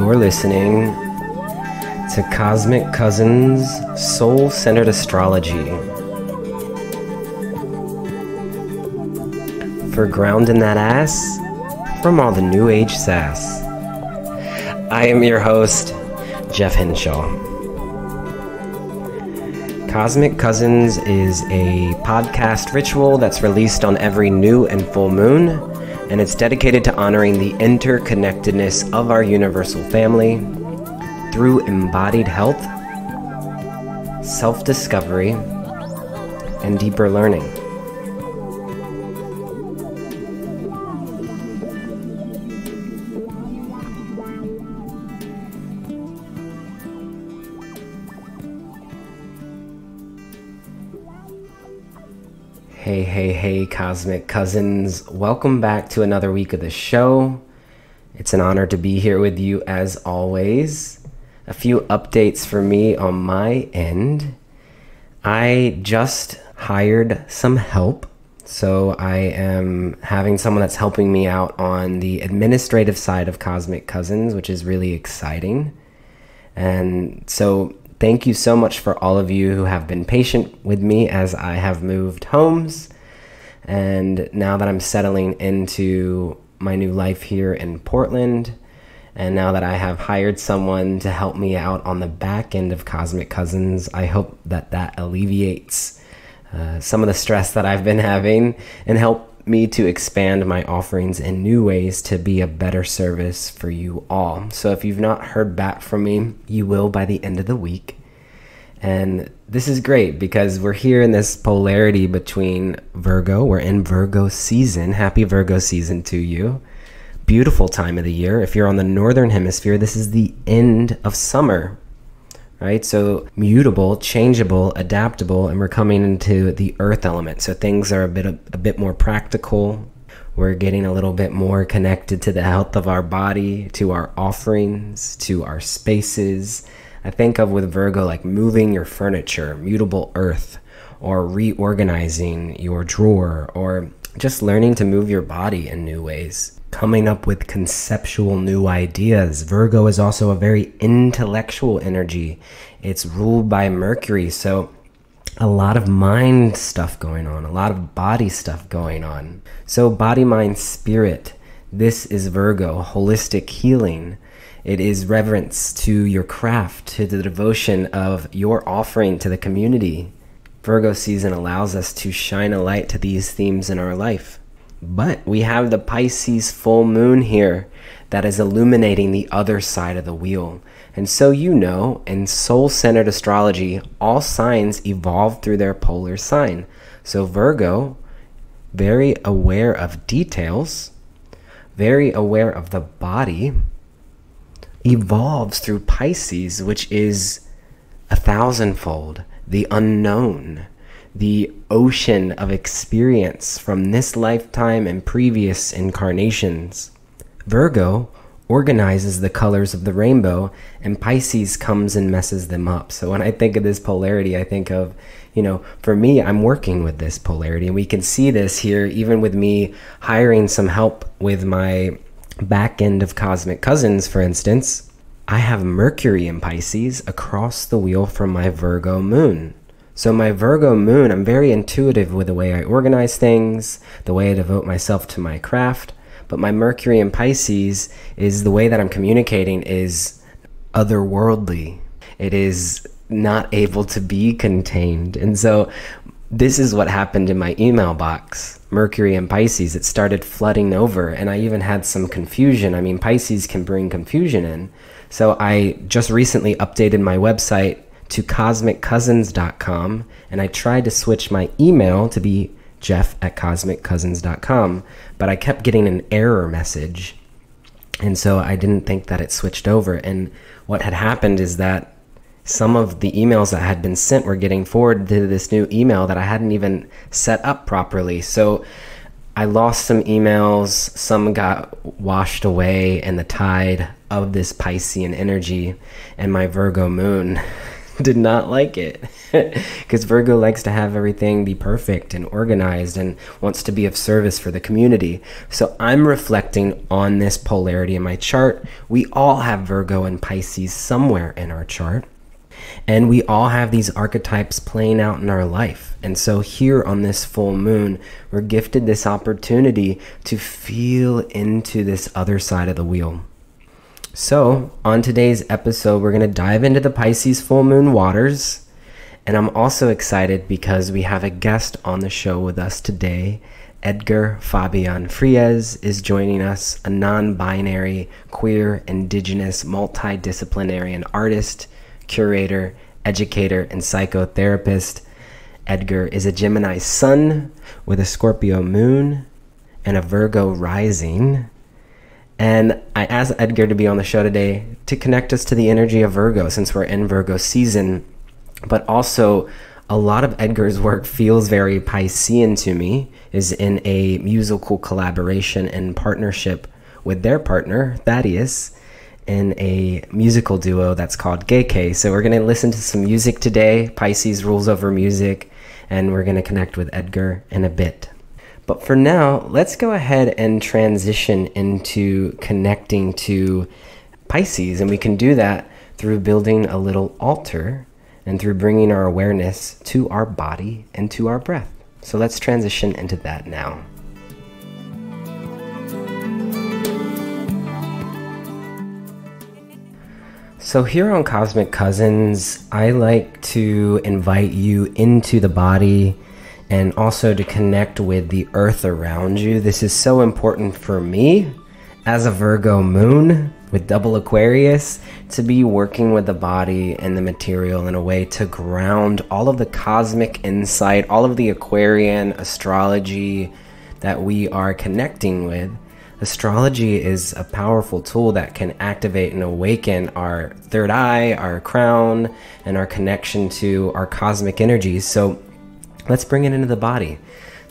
You're listening to Cosmic Cousins Soul-Centered Astrology for grounding that ass from all the new age sass. I am your host, Jeff Henshaw. Cosmic Cousins is a podcast ritual that's released on every new and full moon, and it's dedicated to honoring the interconnectedness of our universal family through embodied health, self-discovery, and deeper learning. Hey, Cosmic Cousins. Welcome back to another week of the show. It's an honor to be here with you as always. A few updates for me on my end. I just hired some help. So I am having someone that's helping me out on the administrative side of Cosmic Cousins, which is really exciting. And so thank you so much for all of you who have been patient with me as I have moved homes. And now that I'm settling into my new life here in Portland, and now that I have hired someone to help me out on the back end of Cosmic Cousins, I hope that that alleviates some of the stress that I've been having and help me to expand my offerings in new ways to be a better service for you all. So if you've not heard back from me, you will by the end of the week. And this is great because we're here in this polarity between Virgo. We're in Virgo season. Happy Virgo season to you. Beautiful time of the year. If you're on the northern hemisphere, this is the end of summer, right? So mutable, changeable, adaptable, and we're coming into the earth element. So things are a bit more practical. We're getting a little bit more connected to the health of our body, to our offerings, to our spaces. I think of with Virgo like moving your furniture, mutable earth, or reorganizing your drawer, or just learning to move your body in new ways. Coming up with conceptual new ideas. Virgo is also a very intellectual energy. It's ruled by Mercury, so a lot of mind stuff going on, a lot of body stuff going on. So body, mind, spirit. This is Virgo, holistic healing. It is reverence to your craft, to the devotion of your offering to the community. Virgo season allows us to shine a light to these themes in our life. But we have the Pisces full moon here that is illuminating the other side of the wheel. And so you know, in soul-centered astrology, all signs evolve through their polar sign. So Virgo, very aware of details, very aware of the body, evolves through Pisces, which is 1,000-fold, the unknown, the ocean of experience from this lifetime and previous incarnations. Virgo organizes the colors of the rainbow, and Pisces comes and messes them up. So when I think of this polarity, I think of, for me, I'm working with this polarity, and we can see this here even with me hiring some help with my back end of Cosmic Cousins. For instance, I have Mercury in Pisces across the wheel from my Virgo moon. So my Virgo moon, I'm very intuitive with the way I organize things, the way I devote myself to my craft. But my Mercury in Pisces is the way that I'm communicating is otherworldly. It is not able to be contained. And so this is what happened in my email box. Mercury and Pisces, it started flooding over, and I even had some confusion. I mean, Pisces can bring confusion in. So I just recently updated my website to cosmiccousins.com, and I tried to switch my email to be jeff@cosmiccousins.com, but I kept getting an error message, and so I didn't think that it switched over. And what had happened is that some of the emails that had been sent were getting forwarded to this new email that I hadn't even set up properly. So I lost some emails, some got washed away in the tide of this Piscean energy, and my Virgo moon did not like it because Virgo likes to have everything be perfect and organized and wants to be of service for the community. So I'm reflecting on this polarity in my chart. We all have Virgo and Pisces somewhere in our chart, and we all have these archetypes playing out in our life. And so here on this full moon, we're gifted this opportunity to feel into this other side of the wheel. So on today's episode, we're going to dive into the Pisces full moon waters. And I'm also excited because we have a guest on the show with us today. Edgar Fabián Frías is joining us, a non-binary, queer, indigenous, multidisciplinary artist, curator, educator, and psychotherapist. Edgar is a Gemini sun with a Scorpio moon and a Virgo rising. And I asked Edgar to be on the show today to connect us to the energy of Virgo, since we're in Virgo season. But also, a lot of Edgar's work feels very Piscean to me, is in a musical collaboration and partnership with their partner, Thaddeus, in a musical duo that's called Gay. So we're going to listen to some music today. Pisces rules over music, and we're going to connect with Edgar in a bit. But for now, let's go ahead and transition into connecting to Pisces. And we can do that through building a little altar and through bringing our awareness to our body and to our breath. So let's transition into that now. So here on Cosmic Cousins, I like to invite you into the body and also to connect with the earth around you. This is so important for me as a Virgo moon with double Aquarius, to be working with the body and the material in a way to ground all of the cosmic insight, all of the Aquarian astrology that we are connecting with. Astrology is a powerful tool that can activate and awaken our third eye, our crown, and our connection to our cosmic energies. So let's bring it into the body.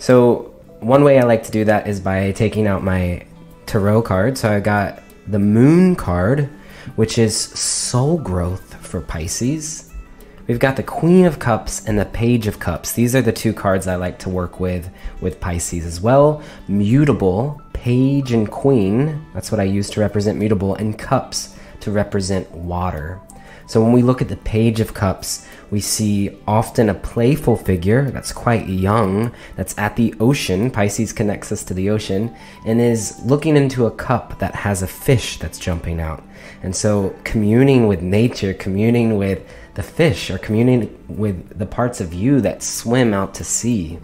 So one way I like to do that is by taking out my tarot card. So I got the Moon card, which is soul growth for Pisces. We've got the Queen of Cups and the Page of Cups. These are the two cards I like to work with Pisces as well. Mutable, Page and Queen, that's what I use to represent mutable, and Cups to represent water. So when we look at the Page of Cups, we see often a playful figure that's quite young, that's at the ocean. Pisces connects us to the ocean and is looking into a cup that has a fish that's jumping out. And so communing with nature, communing with the fish, or communing with the parts of you that swim out to sea.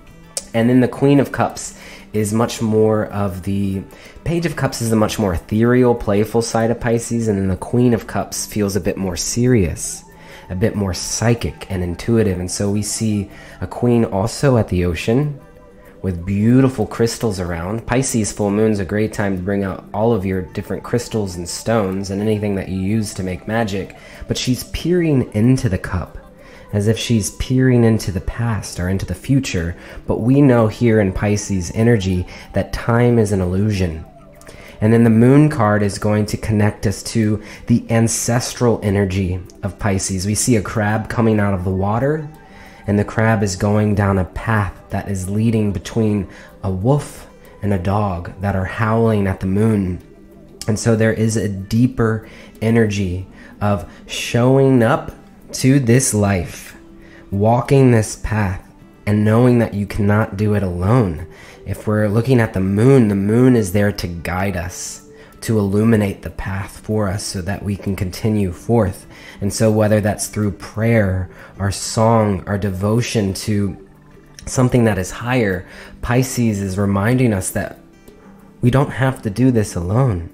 And then the Queen of Cups is much more of the... Page of Cups is the much more ethereal, playful side of Pisces, and then the Queen of Cups feels a bit more serious, a bit more psychic and intuitive. And so we see a queen also at the ocean with beautiful crystals around. Pisces full moon's a great time to bring out all of your different crystals and stones and anything that you use to make magic. But she's peering into the cup, as if she's peering into the past or into the future. But we know here in Pisces energy that time is an illusion. And then the Moon card is going to connect us to the ancestral energy of Pisces. We see a crab coming out of the water, and the crab is going down a path that is leading between a wolf and a dog that are howling at the moon. And so there is a deeper energy of showing up to this life, walking this path, and knowing that you cannot do it alone. If we're looking at the moon is there to guide us, to illuminate the path for us so that we can continue forth. And so whether that's through prayer, our song, our devotion to something that is higher, Pisces is reminding us that we don't have to do this alone.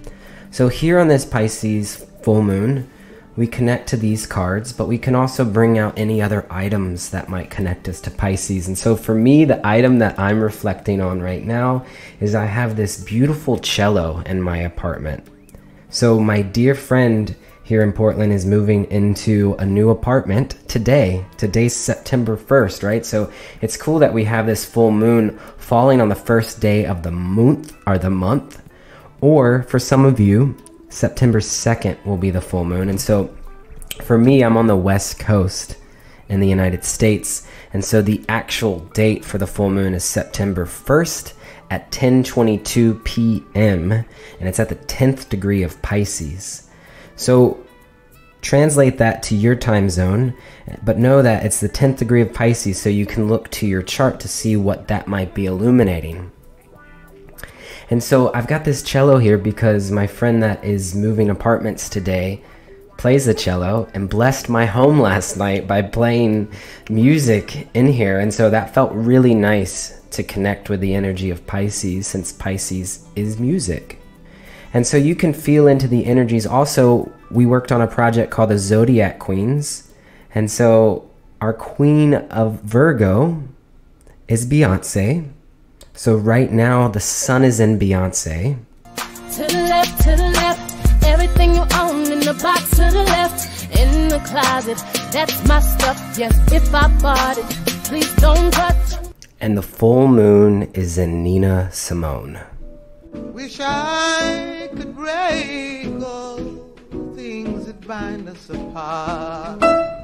So here on this Pisces full moon, we connect to these cards, but we can also bring out any other items that might connect us to Pisces. And so for me, the item that I'm reflecting on right now is I have this beautiful cello in my apartment. So my dear friend here in Portland is moving into a new apartment today. Today's September 1st, right? So it's cool that we have this full moon falling on the first day of the month, or for some of you, September 2nd will be the full moon. And so For me, I'm on the West Coast in the United States, and so the actual date for the full moon is September 1st at 10:22 p.m. and it's at the 10th degree of Pisces. So translate that to your time zone, but know that it's the 10th degree of Pisces, so you can look to your chart to see what that might be illuminating. And so I've got this cello here because my friend that is moving apartments today plays the cello and blessed my home last night by playing music in here. And so that felt really nice to connect with the energy of Pisces, since Pisces is music. And so you can feel into the energies. Also, we worked on a project called the Zodiac Queens. And so our Queen of Virgo is Beyonce. So right now the sun is in Beyonce. To the left, everything you own in the box to the left, in the closet, that's my stuff, yes, if I bought it, please don't touch. And the full moon is in Nina Simone. Wish I could break all the things that bind us apart.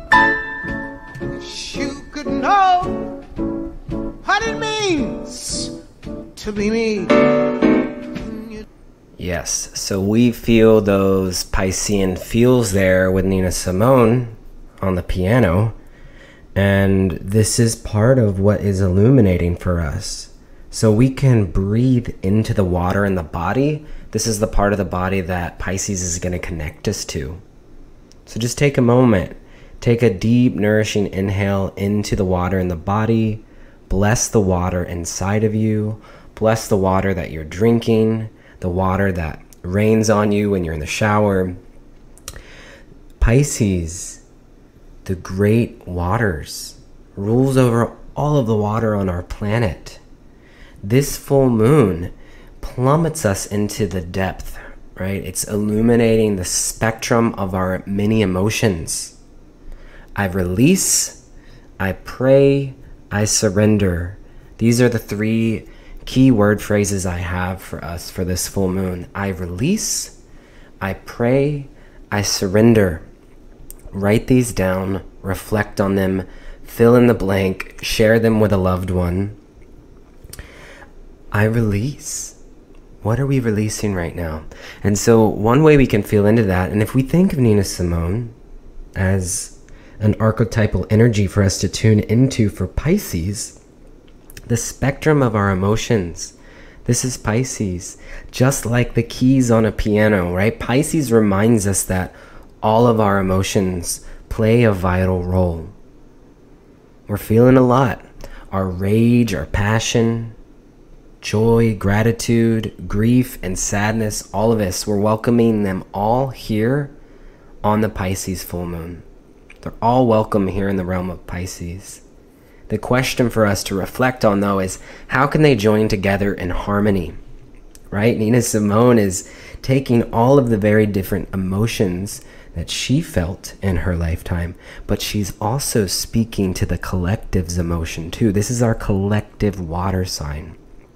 Wish you could know what it means to be me. Yes, so we feel those Piscean feels there with Nina Simone on the piano. And this is part of what is illuminating for us. So we can breathe into the water in the body. This is the part of the body that Pisces is going to connect us to. So just take a moment. Take a deep, nourishing inhale into the water in the body. Bless the water inside of you. Bless the water that you're drinking. The water that rains on you when you're in the shower. Pisces, the great waters, rules over all of the water on our planet. This full moon plummets us into the depth, right? It's illuminating the spectrum of our many emotions. I release, I pray, I surrender. These are the three key word phrases I have for us for this full moon. I release, I pray, I surrender. Write these down, reflect on them, fill in the blank, share them with a loved one. I release. What are we releasing right now? And so one way we can feel into that, and if we think of Nina Simone as an archetypal energy for us to tune into for Pisces, the spectrum of our emotions, this is Pisces. Just like the keys on a piano, right? Pisces reminds us that all of our emotions play a vital role. We're feeling a lot. Our rage, our passion, joy, gratitude, grief, and sadness, all of us, we're welcoming them all here on the Pisces full moon. They're all welcome here in the realm of Pisces. The question for us to reflect on, though, is how can they join together in harmony? Right? Nina Simone is taking all of the very different emotions that she felt in her lifetime, but she's also speaking to the collective's emotion too. This is our collective water sign.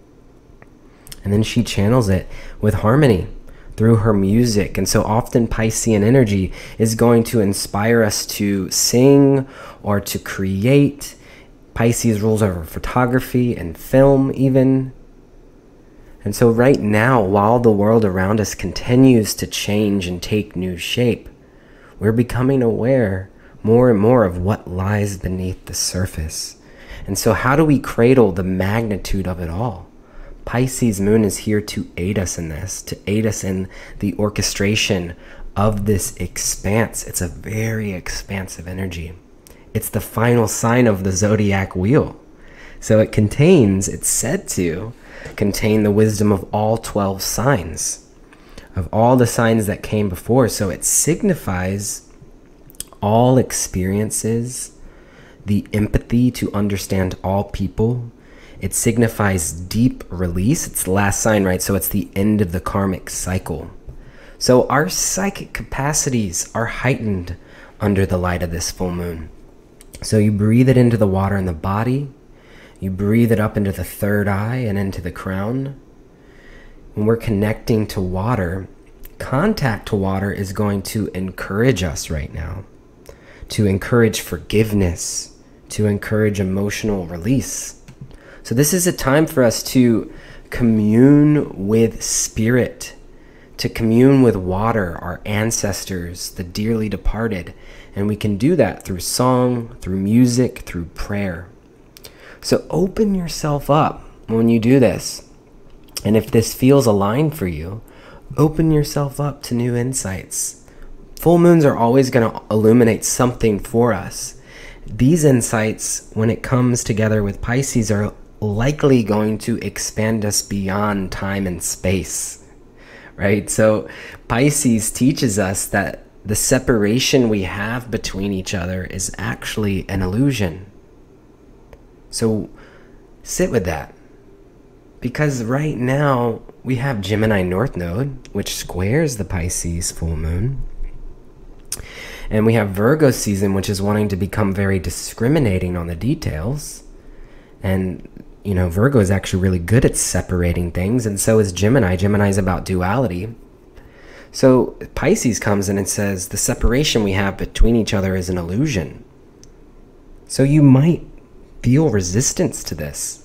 And then she channels it with harmony through her music. And so often Piscean energy is going to inspire us to sing or to create. Pisces rules over photography and film even. And so right now, while the world around us continues to change and take new shape, we're becoming aware more and more of what lies beneath the surface. And so how do we cradle the magnitude of it all? Pisces moon is here to aid us in this, to aid us in the orchestration of this expanse. It's a very expansive energy. It's the final sign of the zodiac wheel. So it contains, it's said to contain the wisdom of all 12 signs, of all the signs that came before. So it signifies all experiences, the empathy to understand all people. It signifies deep release. It's the last sign, right? So it's the end of the karmic cycle. So our psychic capacities are heightened under the light of this full moon. So you breathe it into the water in the body. You breathe it up into the third eye and into the crown. When we're connecting to water, contact to water is going to encourage us right now. to encourage forgiveness, to encourage emotional release. So this is a time for us to commune with spirit, to commune with water, our ancestors, the dearly departed. And we can do that through song, through music, through prayer. So open yourself up when you do this. And if this feels aligned for you, open yourself up to new insights. Full moons are always going to illuminate something for us. These insights, when it comes together with Pisces, are likely going to expand us beyond time and space, right? So Pisces teaches us that the separation we have between each other is actually an illusion. So sit with that. Because right now we have Gemini North Node, which squares the Pisces full moon. And we have Virgo season, which is wanting to become very discriminating on the details. And, you know, Virgo is actually really good at separating things, and so is Gemini. Gemini is about duality. So Pisces comes in and says the separation we have between each other is an illusion. So you might feel resistance to this.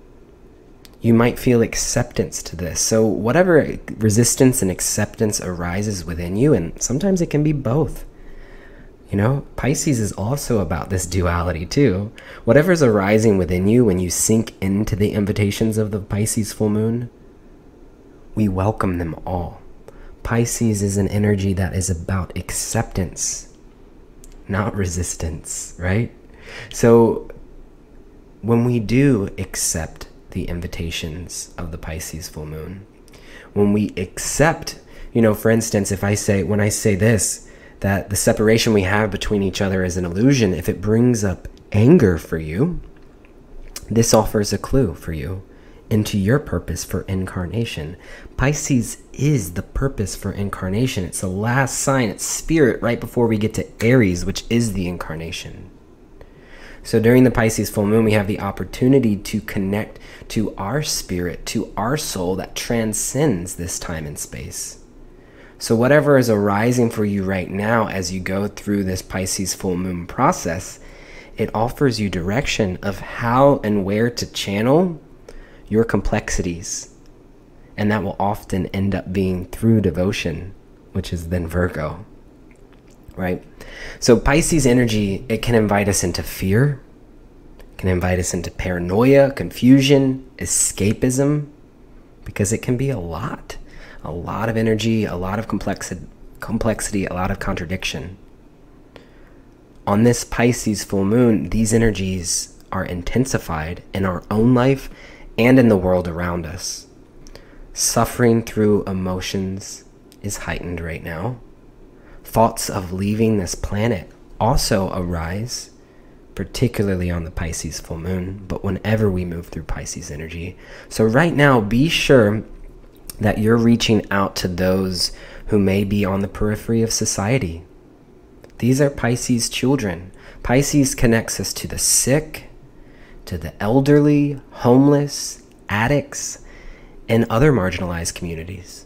You might feel acceptance to this. So whatever resistance and acceptance arises within you, and sometimes it can be both. You know, Pisces is also about this duality too. Whatever's arising within you when you sink into the invitations of the Pisces full moon, we welcome them all. Pisces is an energy that is about acceptance, not resistance, right? So when we do accept the invitations of the Pisces full moon, when we accept, you know, for instance, when I say this, that the separation we have between each other is an illusion, if it brings up anger for you, this offers a clue for you into your purpose for incarnation. Pisces is the purpose for incarnation. It's the last sign, it's spirit right before we get to Aries, which is the incarnation. So during the Pisces full moon, we have the opportunity to connect to our spirit, to our soul that transcends this time and space. So whatever is arising for you right now as you go through this Pisces full moon process, it offers you direction of how and where to channel your complexities. And that will often end up being through devotion, which is then Virgo, right? So Pisces energy, it can invite us into fear, can invite us into paranoia, confusion, escapism, because it can be a lot of energy, a lot of complexity, a lot of contradiction. On this Pisces full moon, these energies are intensified in our own life and in the world around us. Suffering through emotions is heightened right now. Thoughts of leaving this planet also arise, particularly on the Pisces full moon, but whenever we move through Pisces energy. So right now, be sure that you're reaching out to those who may be on the periphery of society. These are Pisces children. Pisces connects us to the sick, to the elderly, homeless, addicts, and other marginalized communities.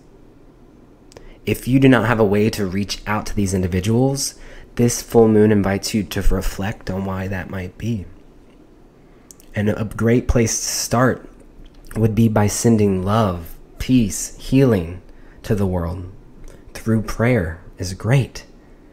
If you do not have a way to reach out to these individuals, this full moon invites you to reflect on why that might be. And a great place to start would be by sending love, peace, healing to the world through prayer is great.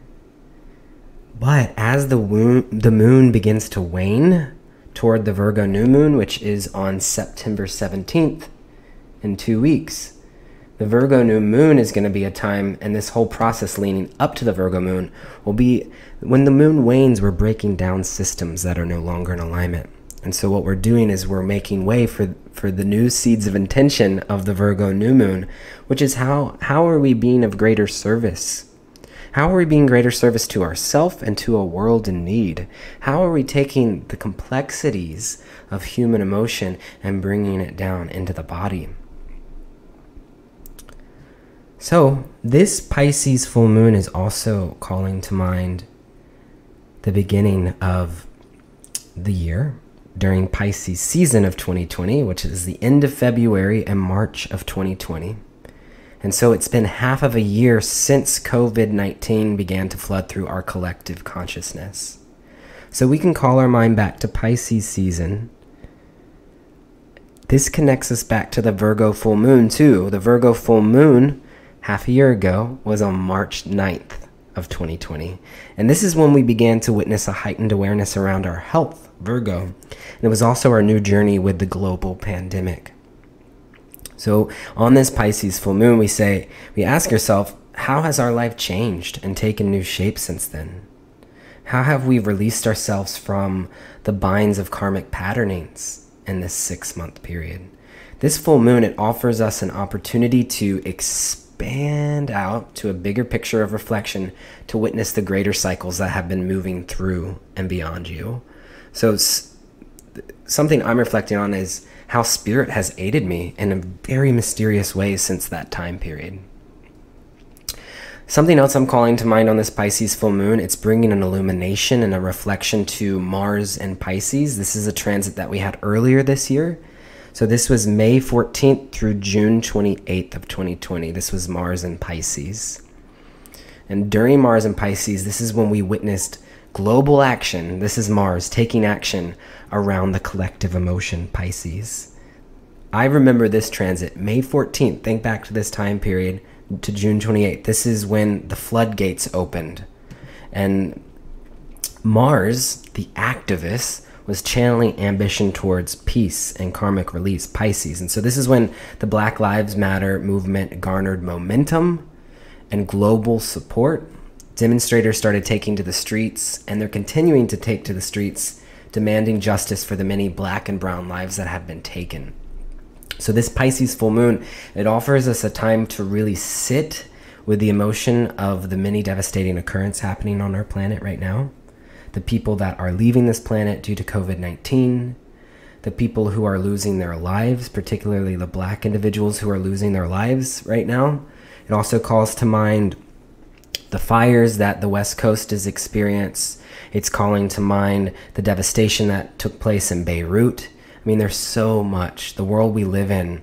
But as the moon begins to wane toward the Virgo new moon, which is on September 17th in 2 weeks, the Virgo new moon is going to be a time, and this whole process leading up to the Virgo moon will be when the moon wanes, we're breaking down systems that are no longer in alignment. And so what we're doing is we're making way for the new seeds of intention of the Virgo new moon, which is how are we being of greater service? How are we being greater service to ourselves and to a world in need? How are we taking the complexities of human emotion and bringing it down into the body? So this Pisces full moon is also calling to mind the beginning of the year during Pisces season of 2020, which is the end of February and March of 2020. And so it's been half of a year since COVID-19 began to flood through our collective consciousness. So we can call our mind back to Pisces season. This connects us back to the Virgo full moon too. The Virgo full moon half a year ago was on March 9th of 2020. And this is when we began to witness a heightened awareness around our health, Virgo. And it was also our new journey with the global pandemic. So on this Pisces full moon, we ask ourselves, how has our life changed and taken new shape since then? How have we released ourselves from the binds of karmic patternings in this 6-month period? This full moon, it offers us an opportunity to expand out to a bigger picture of reflection, to witness the greater cycles that have been moving through and beyond you. So something I'm reflecting on is how spirit has aided me in a very mysterious way since that time period. Something else I'm calling to mind on this Pisces full moon, it's bringing an illumination and a reflection to Mars and Pisces. This is a transit that we had earlier this year. So this was May 14th through June 28th of 2020. This was Mars and Pisces. And during Mars and Pisces, this is when we witnessed global action. This is Mars taking action around the collective emotion, Pisces. I remember this transit, May 14th. Think back to this time period, to June 28th. This is when the floodgates opened. And Mars, the activist, was channeling ambition towards peace and karmic release, Pisces. And so this is when the Black Lives Matter movement garnered momentum and global support. Demonstrators started taking to the streets, and they're continuing to take to the streets, demanding justice for the many black and brown lives that have been taken. So this Pisces full moon, it offers us a time to really sit with the emotion of the many devastating occurrences happening on our planet right now. The people that are leaving this planet due to COVID-19, the people who are losing their lives, particularly the black individuals who are losing their lives right now. It also calls to mind the fires that the West Coast has experienced. It's calling to mind the devastation that took place in Beirut. I mean, there's so much. The world we live in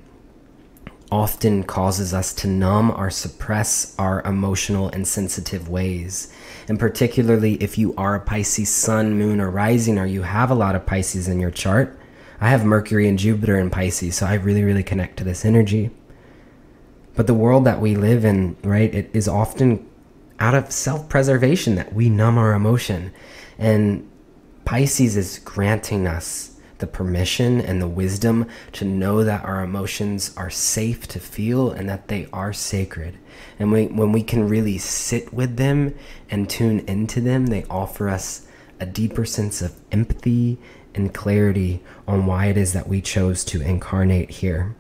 often causes us to numb or suppress our emotional and sensitive ways. And particularly if you are a Pisces sun, moon, or rising, or you have a lot of Pisces in your chart. I have Mercury and Jupiter in Pisces, so I really connect to this energy. But the world that we live in, right, it is often out of self-preservation that we numb our emotion. And Pisces is granting us the permission and the wisdom to know that our emotions are safe to feel and that they are sacred. And when we can really sit with them and tune into them, they offer us a deeper sense of empathy and clarity on why it is that we chose to incarnate here.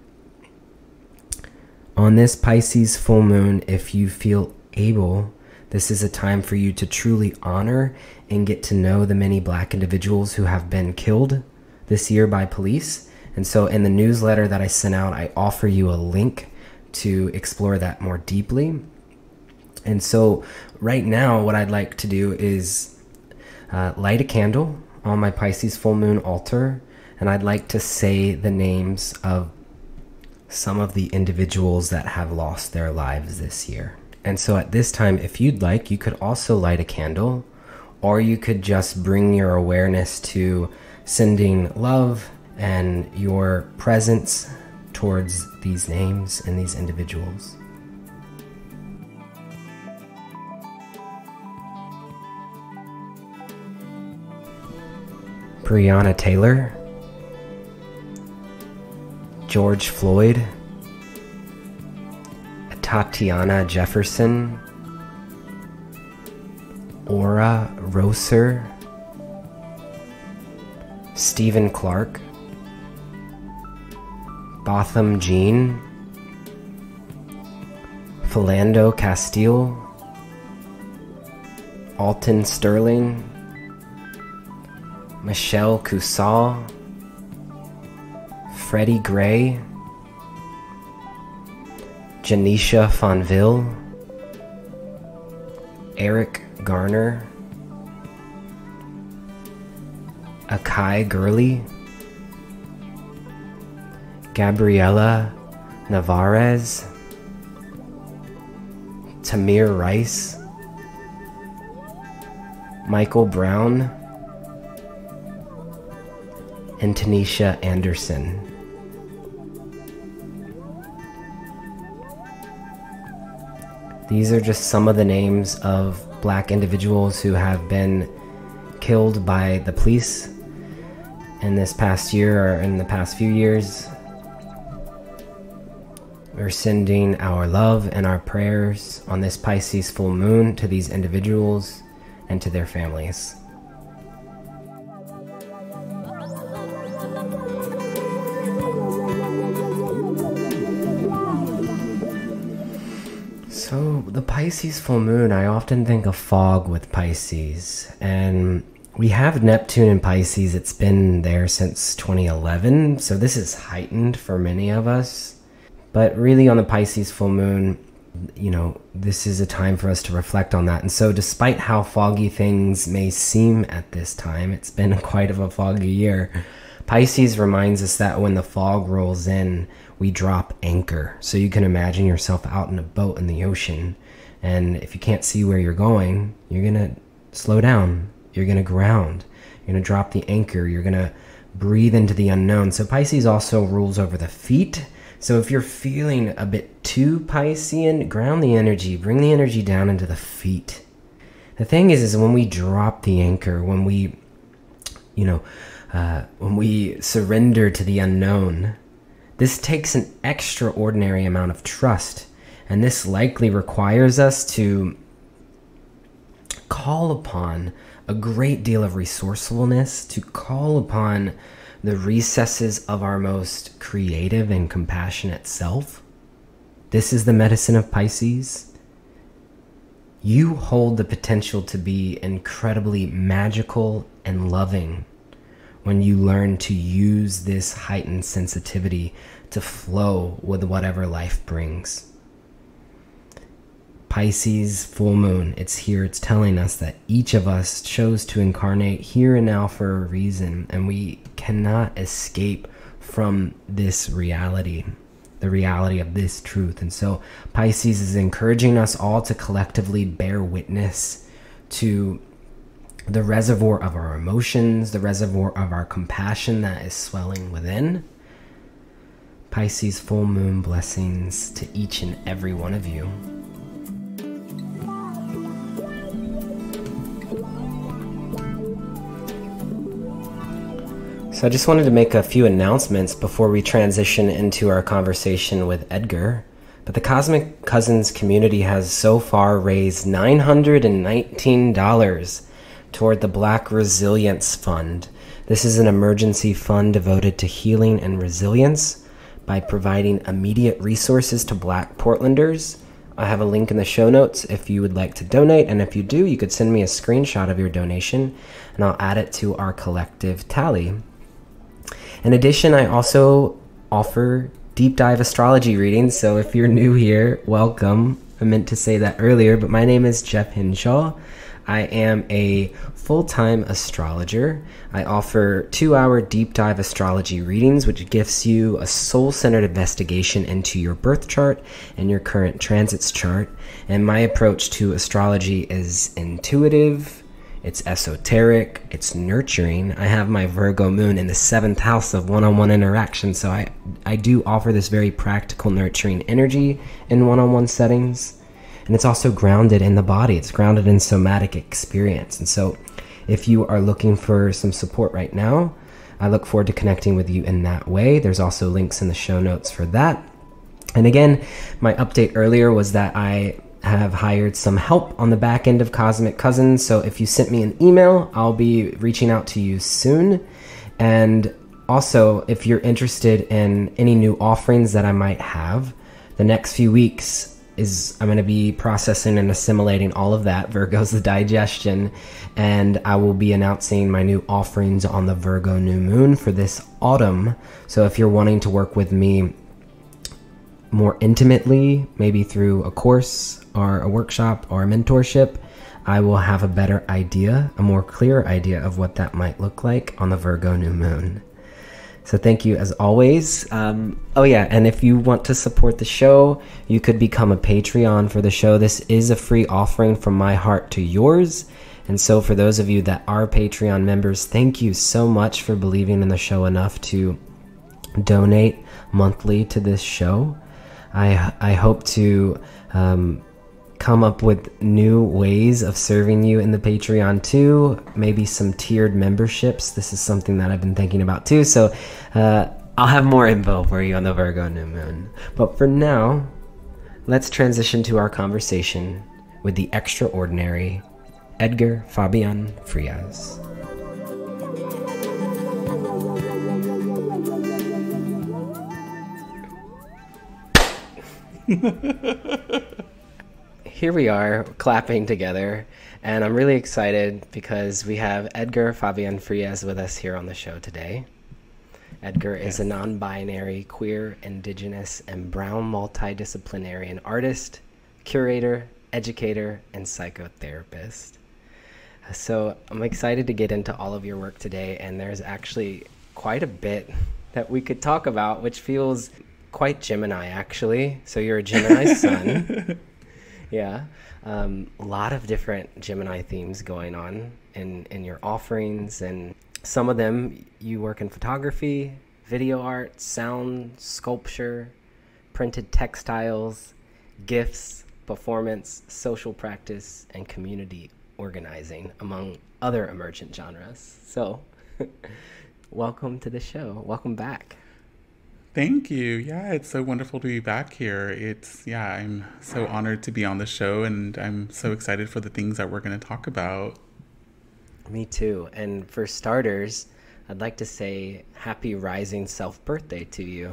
On this Pisces full moon, if you feel able, this is a time for you to truly honor and get to know the many black individuals who have been killed this year by police. And so in the newsletter that I sent out, I offer you a link to explore that more deeply. And so right now, what I'd like to do is light a candle on my Pisces full moon altar, and I'd like to say the names of some of the individuals that have lost their lives this year. And so at this time, if you'd like, you could also light a candle, or you could just bring your awareness to sending love and your presence towards these names and these individuals. Breonna Taylor, George Floyd, Atatiana Jefferson, Aura Roser, Stephen Clark, Botham Jean, Philando Castille, Alton Sterling, Michelle Cusseaux, Freddie Gray, Janisha Fonville, Eric Garner, Akai Gurley, Gabriella Navarez, Tamir Rice, Michael Brown, and Tanisha Anderson. These are just some of the names of Black individuals who have been killed by the police in this past year or in the past few years. We're sending our love and our prayers on this Pisces full moon to these individuals and to their families. So the Pisces full moon, I often think of fog with Pisces, and we have Neptune in Pisces. It's been there since 2011, so this is heightened for many of us. But really on the Pisces full moon, you know, this is a time for us to reflect on that. And so despite how foggy things may seem at this time, it's been quite of a foggy year. Pisces reminds us that when the fog rolls in, we drop anchor. So you can imagine yourself out in a boat in the ocean. And if you can't see where you're going, you're going to slow down. You're going to ground. You're going to drop the anchor. You're going to breathe into the unknown. So Pisces also rules over the feet. So if you're feeling a bit too Piscean, ground the energy. Bring the energy down into the feet. The thing is when we drop the anchor, when we, when we surrender to the unknown, this takes an extraordinary amount of trust. And this likely requires us to call upon a great deal of resourcefulness, to call upon the recesses of our most creative and compassionate self. This is the medicine of Pisces. You hold the potential to be incredibly magical and loving when you learn to use this heightened sensitivity to flow with whatever life brings. Pisces full moon, it's here, it's telling us that each of us chose to incarnate here and now for a reason, and we cannot escape from this reality, the reality of this truth. And so Pisces is encouraging us all to collectively bear witness to the reservoir of our emotions, the reservoir of our compassion that is swelling within. Pisces full moon blessings to each and every one of you. So I just wanted to make a few announcements before we transition into our conversation with Edgar. But the Cosmic Cousins community has so far raised $919 toward the Black Resilience Fund. This is an emergency fund devoted to healing and resilience by providing immediate resources to Black Portlanders. I have a link in the show notes if you would like to donate, and if you do, you could send me a screenshot of your donation and I'll add it to our collective tally. In addition, I also offer deep dive astrology readings, so if you're new here, welcome. I meant to say that earlier, but my name is Jeff Hinshaw. I am a full-time astrologer. I offer 2-hour deep dive astrology readings, which gives you a soul-centered investigation into your birth chart and your current transits chart. And my approach to astrology is intuitive, it's esoteric, it's nurturing. I have my Virgo moon in the 7th house of one-on-one interaction, so I do offer this very practical, nurturing energy in one-on-one settings. And it's also grounded in the body. It's grounded in somatic experience. And so if you are looking for some support right now, I look forward to connecting with you in that way. There's also links in the show notes for that. And again, my update earlier was that I have hired some help on the back end of Cosmic Cousins. So if you sent me an email, I'll be reaching out to you soon. And also, if you're interested in any new offerings that I might have, the next few weeks I'm going to be processing and assimilating all of that. Virgo's the digestion. And I will be announcing my new offerings on the Virgo new moon for this autumn. So if you're wanting to work with me more intimately, maybe through a course or a workshop or a mentorship, I will have a better idea, a more clear idea of what that might look like on the Virgo new moon. So thank you as always. Oh yeah, and if you want to support the show, you could become a Patreon for the show. This is a free offering from my heart to yours. And so for those of you that are Patreon members, thank you so much for believing in the show enough to donate monthly to this show. I hope to come up with new ways of serving you in the Patreon too, maybe some tiered memberships. This is something that I've been thinking about too, so I'll have more info for you on the Virgo new moon. But for now, let's transition to our conversation with the extraordinary Edgar Fabián Frías. Here we are clapping together, and I'm really excited because we have Edgar Fabián Frías with us here on the show today. Edgar is a non-binary, queer, indigenous, and brown multidisciplinary artist, curator, educator, and psychotherapist. So I'm excited to get into all of your work today, and there's actually quite a bit that we could talk about, which feels quite Gemini, actually. So you're a Gemini sun. Yeah, a lot of different Gemini themes going on in your offerings, and some of them you work in photography, video art, sound, sculpture, printed textiles, gifts, performance, social practice, and community organizing, among other emergent genres. So welcome to the show. Welcome back. Thank you. Yeah, it's so wonderful to be back here. I'm so honored to be on the show, and I'm so excited for the things that we're going to talk about. Me too. And for starters, I'd like to say happy rising self birthday to you.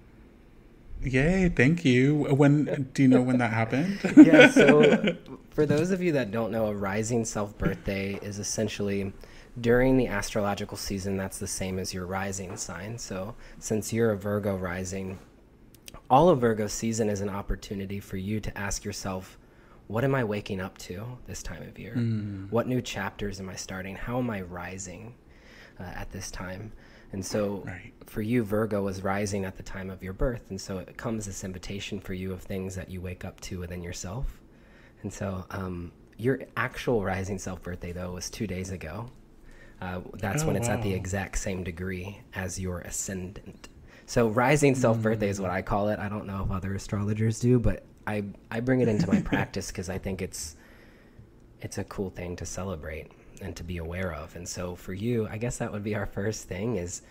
Yay, thank you. Do you know when that happened? Yeah, so for those of you that don't know, a rising self birthday is essentially during the astrological season that's the same as your rising sign. So since you're a Virgo rising, all of Virgo season is an opportunity for you to ask yourself, what am I waking up to this time of year? What new chapters am I starting? How am I rising at this time? And so for you, Virgo is rising at the time of your birth. And so it comes this invitation for you of things that you wake up to within yourself. And so your actual rising self birthday, though, was 2 days ago. That's when it's at the exact same degree as your ascendant. So rising self birthday is what I call it. I don't know if other astrologers do, but I bring it into my practice because I think it's a cool thing to celebrate and to be aware of. And so for you, I guess that would be our first thing is,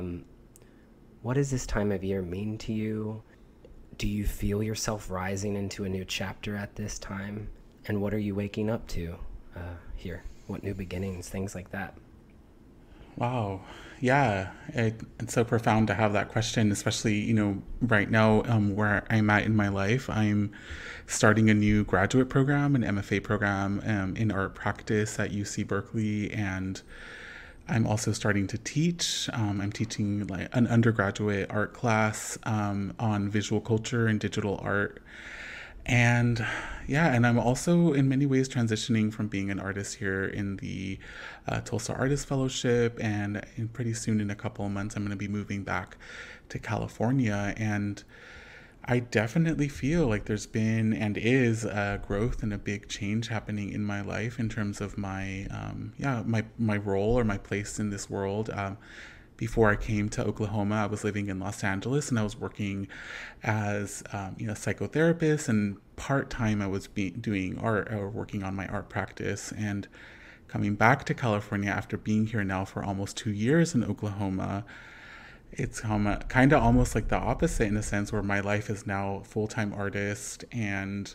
what does this time of year mean to you? Do you feel yourself rising into a new chapter at this time? And what are you waking up to here? What new beginnings, things like that? Wow. Yeah. It's so profound to have that question, especially, right now where I'm at in my life. I'm starting a new graduate program, an MFA program in art practice at UC Berkeley. And I'm also starting to teach. I'm teaching like an undergraduate art class on visual culture and digital art. And I'm also in many ways transitioning from being an artist here in the Tulsa Artist Fellowship, and pretty soon, in a couple of months, I'm going to be moving back to California. And I definitely feel like there's been and is a growth and a big change happening in my life in terms of my my role or my place in this world. Before I came to Oklahoma, I was living in Los Angeles, and I was working as a psychotherapist, and part-time I was doing art or working on my art practice. And coming back to California after being here now for almost 2 years in Oklahoma, it's kind of almost like the opposite in a sense, where my life is now full-time artist, and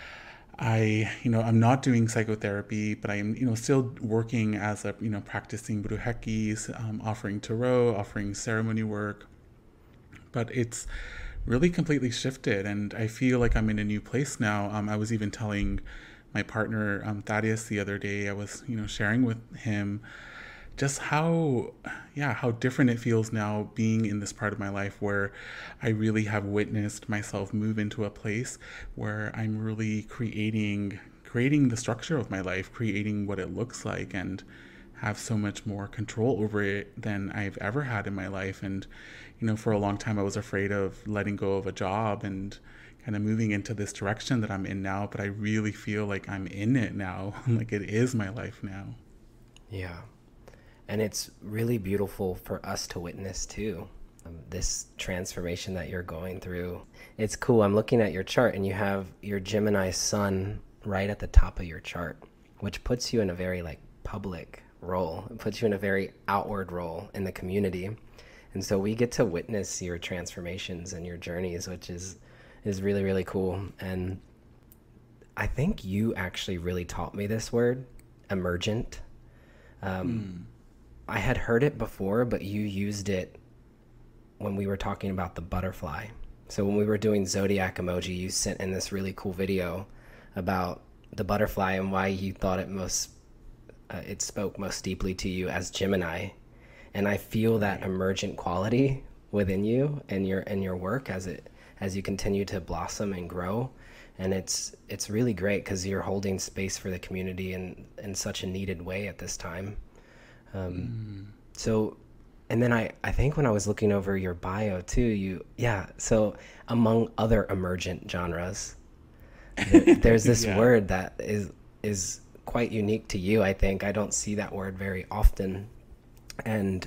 I'm not doing psychotherapy, but I'm, still working as a, practicing brujequis, offering tarot, offering ceremony work. But it's really completely shifted, and I feel like I'm in a new place now. I was even telling my partner, Thaddeus, the other day, I was, sharing with him just how different it feels now being in this part of my life where I really have witnessed myself move into a place where I'm really creating the structure of my life, creating what it looks like, and have so much more control over it than I've ever had in my life. And, for a long time, I was afraid of letting go of a job and kind of moving into this direction that I'm in now. But I really feel like I'm in it now. Like it is my life now. Yeah. And it's really beautiful for us to witness too. This transformation that you're going through. It's cool. I'm looking at your chart and you have your Gemini sun right at the top of your chart, which puts you in a very public role. It puts you in a very outward role in the community. And so we get to witness your transformations and your journeys, which is really, really cool. And I think you actually really taught me this word, emergent. I had heard it before, but you used it when we were talking about the butterfly. So when we were doing zodiac emoji, you sent in this really cool video about the butterfly and why you thought it spoke most deeply to you as Gemini. And I feel that emergent quality within you and your work as you continue to blossom and grow. And it's really great because you're holding space for the community in such a needed way at this time. So, and then I think when I was looking over your bio too, so among other emergent genres, there's this word that is quite unique to you. I think I don't see that word very often. And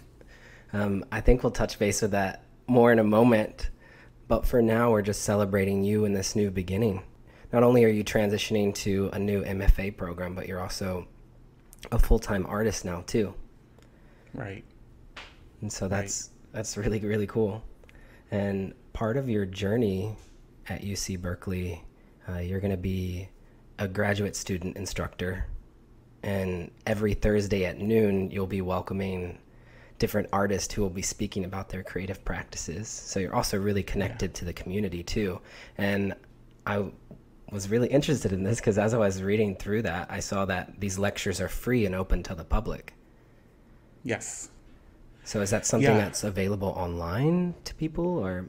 I think we'll touch base with that more in a moment. But for now, we're just celebrating you in this new beginning. Not only are you transitioning to a new MFA program, but you're also a full-time artist now too. Right. And so that's really, really cool. And part of your journey at UC Berkeley, you're going to be a graduate student instructor. And every Thursday at noon, you'll be welcoming different artists who will be speaking about their creative practices. So you're also really connected to the community too. And I was really interested in this because as I was reading through that, I saw that these lectures are free and open to the public. Yes. So is that something that's available online to people or?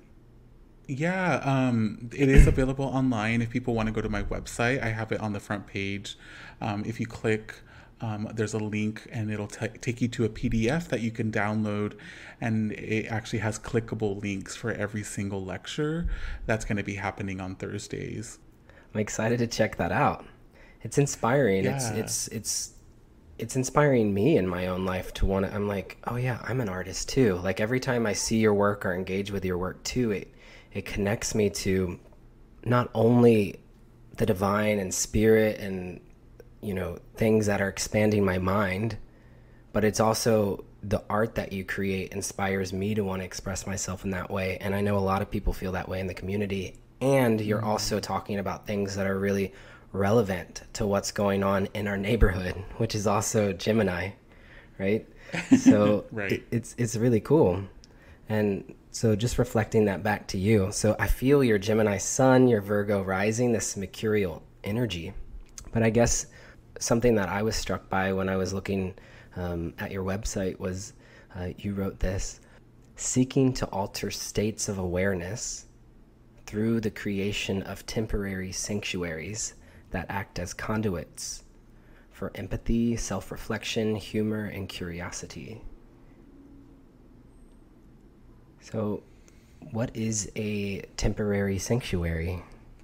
Yeah, it is available online. If people want to go to my website, I have it on the front page. If you click, there's a link and it'll take you to a PDF that you can download, and it actually has clickable links for every single lecture that's going to be happening on Thursdays. I'm excited to check that out. It's inspiring. Yeah. It's inspiring me in my own life to want to, I'm like, oh yeah, I'm an artist too. Like every time I see your work or engage with your work too, it connects me to not only the divine and spirit and, things that are expanding my mind, but it's also the art that you create inspires me to want to express myself in that way. And I know a lot of people feel that way in the community. And you're also talking about things that are really relevant to what's going on in our neighborhood, which is also Gemini, right? So right. It's really cool. And so just reflecting that back to you. So I feel your Gemini sun, your Virgo rising, this mercurial energy. But I guess something that I was struck by when I was looking at your website was you wrote this: seeking to alter states of awareness through the creation of temporary sanctuaries that act as conduits for empathy, self-reflection, humor, and curiosity. So, what is a temporary sanctuary?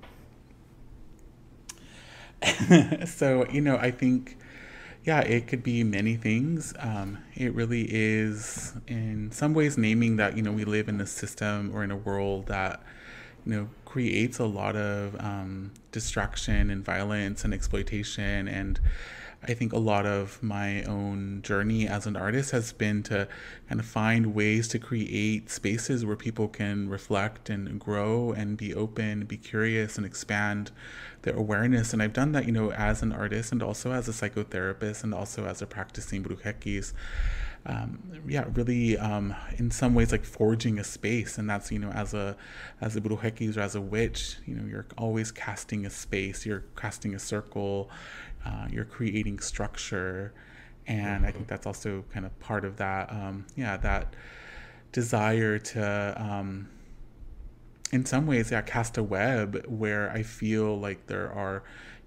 So, I think, it could be many things. It really is, in some ways, naming that, we live in a system or in a world that, creates a lot of distraction and violence and exploitation. And I think a lot of my own journey as an artist has been to kind of find ways to create spaces where people can reflect and grow and be open, be curious, and expand their awareness. And I've done that, as an artist and also as a psychotherapist and also as a practicing brujequis. Really, in some ways, like forging a space. And that's, as a brujequis or as a witch, you're always casting a space, you're casting a circle, you're creating structure. And I think that's also kind of part of that, that desire to, in some ways, cast a web where I feel like there are,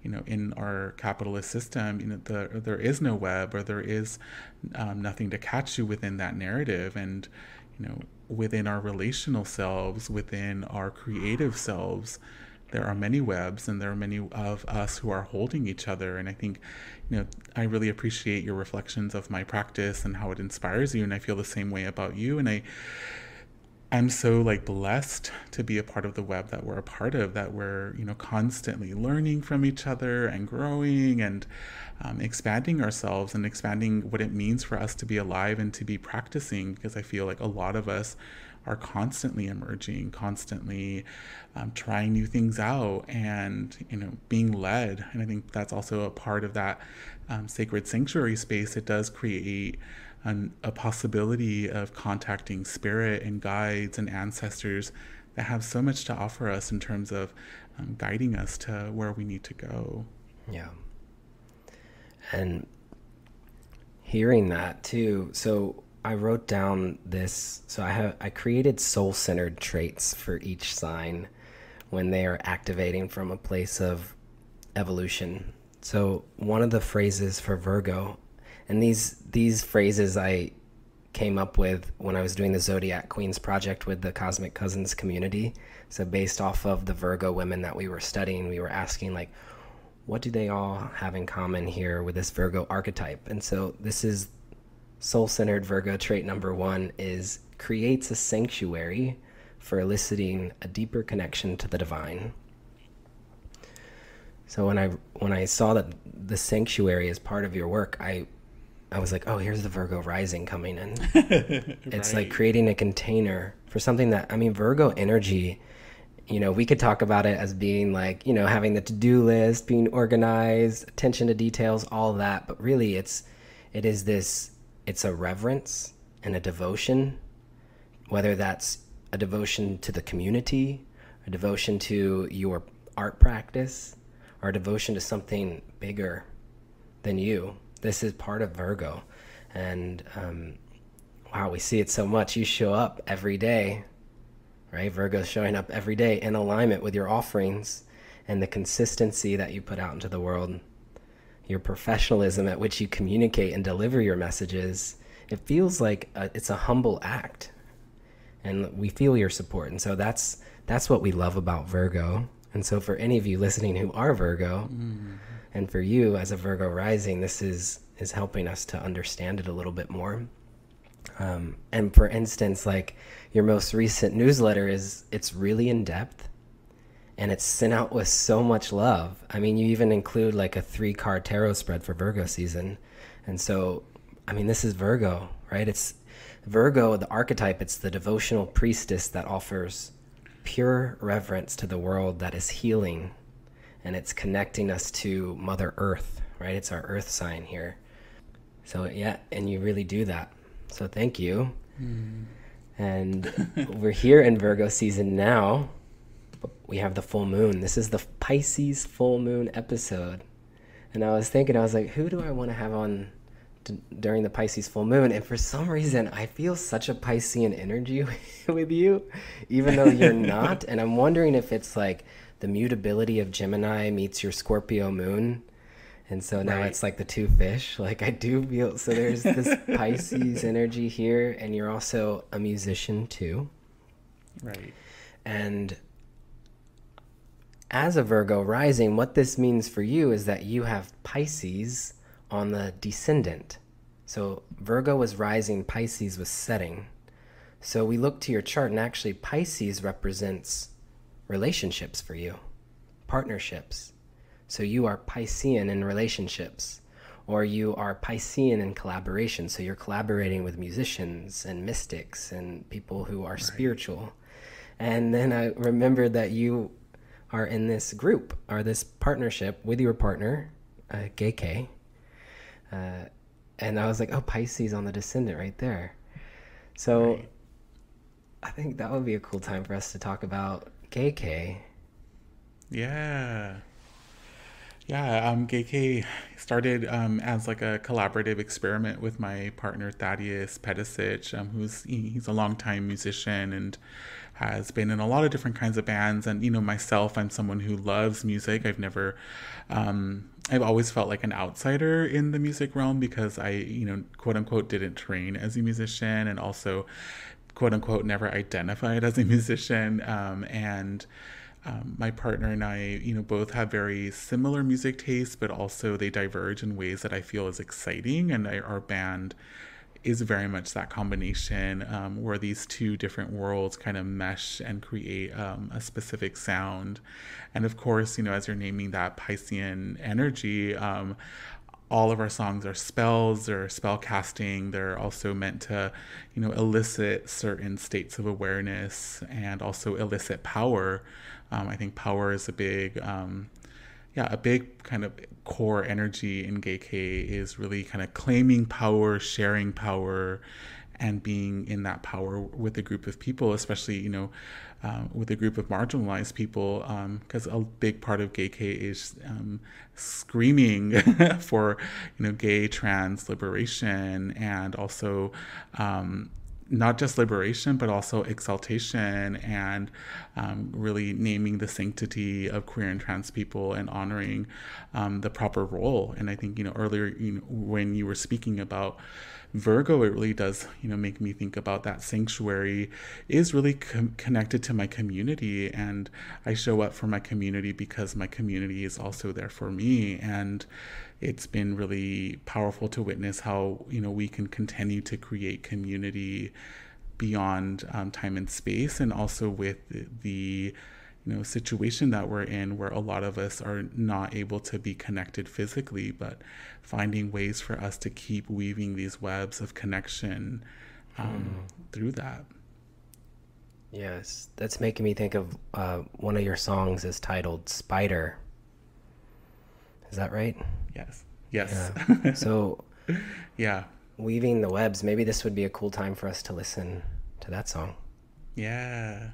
in our capitalist system, there is no web, or there is nothing to catch you within that narrative. And, within our relational selves, within our creative selves, there are many webs, and there are many of us who are holding each other. And I think, I really appreciate your reflections of my practice and how it inspires you. And I feel the same way about you. And I'm so blessed to be a part of the web that we're a part of, that we're, constantly learning from each other and growing and expanding ourselves and expanding what it means for us to be alive and to be practicing. Because I feel like a lot of us are constantly emerging, constantly trying new things out, and, being led. And I think that's also a part of that sacred sanctuary space. It does create a possibility of contacting spirit and guides and ancestors that have so much to offer us in terms of guiding us to where we need to go. Yeah. And hearing that too, so I wrote down this, so I created soul-centered traits for each sign when they are activating from a place of evolution. So one of the phrases for Virgo, and these phrases I came up with when I was doing the Zodiac Queens project with the Cosmic Cousins community. So based off of the Virgo women that we were studying, we were asking what do they all have in common here with this Virgo archetype? And so this is soul-centered Virgo trait number 1 is creates a sanctuary for eliciting a deeper connection to the divine. So when I saw that the sanctuary is part of your work, I was like, oh, here's the Virgo rising coming in. It's Right. creating a container for something that, Virgo energy, we could talk about it as being having the to-do list, being organized, attention to details, all that. But really it's a reverence and a devotion, whether that's a devotion to the community, a devotion to your art practice, or a devotion to something bigger than you. This is part of Virgo. And wow, we see it so much. You show up every day, right? Virgo's showing up every day in alignment with your offerings and the consistency that you put out into the world, your professionalism at which you communicate and deliver your messages. It feels like it's a humble act, and we feel your support. And so that's what we love about Virgo. And so for any of you listening who are Virgo, and for you as a Virgo rising, this is helping us to understand it a little bit more. And for instance, your most recent newsletter it's really in depth, and it's sent out with so much love. You even include a 3-card tarot spread for Virgo season. And so, this is Virgo, right? It's Virgo, the archetype. It's the devotional priestess that offers pure reverence to the world that is healing, and it's connecting us to Mother Earth, right? It's our Earth sign here. So yeah, and you really do that. So thank you. And we're here in Virgo season now. We have the full moon. This is the Pisces Full Moon episode. And I was thinking, who do I want to have on during the Pisces Full Moon? And for some reason, I feel such a Piscean energy with you, even though you're not. And I'm wondering if it's the mutability of Gemini meets your Scorpio moon. And so now It's the two fish. I do feel, so there's this Pisces energy here, and you're also a musician too. Right. And as a Virgo rising, what this means for you is that you have Pisces on the descendant. So Virgo was rising, Pisces was setting. So we look to your chart, and actually Pisces represents relationships for you, partnerships. So you are Piscean in relationships, or you are Piscean in collaboration. So you're collaborating with musicians and mystics and people who are spiritual. And then I remembered that you are in this group, or this partnership with your partner, Gay. And I was like, oh, Pisces on the descendant right there. So I think that would be a cool time for us to talk about Gay. Yeah. Yeah, Gay K started as like a collaborative experiment with my partner Thaddeus Pedicic, he's a longtime musician and has been in a lot of different kinds of bands. And myself, I'm someone who loves music. I've always felt like an outsider in the music realm because I, quote unquote, didn't train as a musician, and also, quote unquote, never identified as a musician. My partner and I, both have very similar music tastes, but also they diverge in ways that I feel is exciting. And our band is very much that combination where these two different worlds kind of mesh and create a specific sound. And of course, as you're naming that Piscean energy, all of our songs are spells or spell casting. They're also meant to, elicit certain states of awareness and also elicit power. I think power is a big kind of core energy in Gay K is really kind of claiming power, sharing power, and being in that power with a group of people, especially, with a group of marginalized people, because a big part of Gay K is screaming for, gay, trans liberation, and also not just liberation, but also exaltation, and really naming the sanctity of queer and trans people and honoring the proper role. And I think, earlier, when you were speaking about Virgo, it really does, make me think about that sanctuary is really connected to my community. And I show up for my community because my community is also there for me. And it's been really powerful to witness how, we can continue to create community beyond time and space, and also with the situation that we're in, where a lot of us are not able to be connected physically, but finding ways for us to keep weaving these webs of connection through that. Yes, that's making me think of one of your songs is titled Spider. Is that right? Yes. Yeah. So yeah, weaving the webs, maybe this would be a cool time for us to listen to that song. Yeah.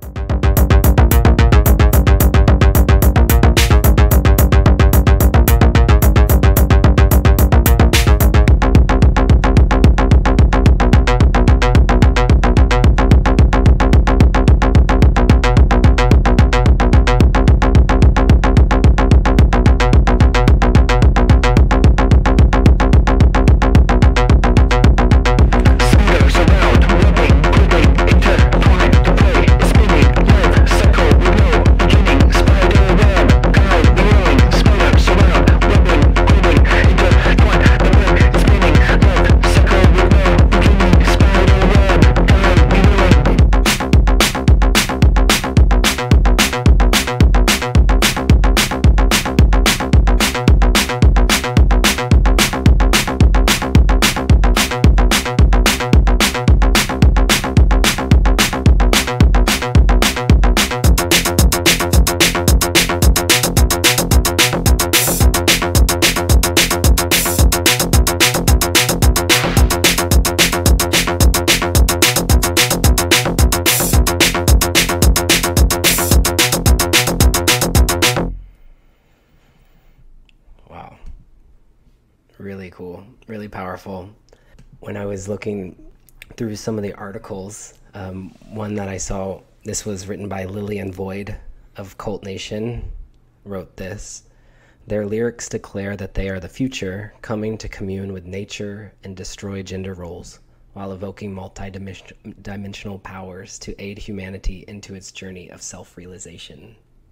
Really cool, really powerful. When I was looking through some of the articles, one that I saw, this was written by Lillian Void of Cult Nation, wrote this. Their lyrics declare that they are the future, coming to commune with nature and destroy gender roles, while evoking multi-dimensional powers to aid humanity into its journey of self-realization.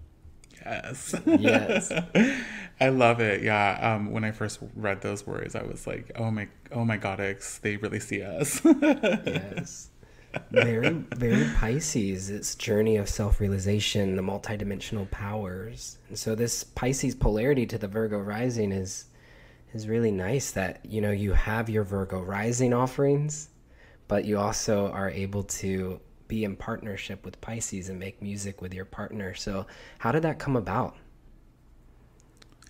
Yes. Yes. I love it. Yeah. When I first read those words, I was like, oh my goddess, they really see us. Yes. Very, very Pisces. It's journey of self-realization, the multidimensional powers. And so this Pisces polarity to the Virgo rising is really nice that, you have your Virgo rising offerings, but you also are able to be in partnership with Pisces and make music with your partner. So how did that come about?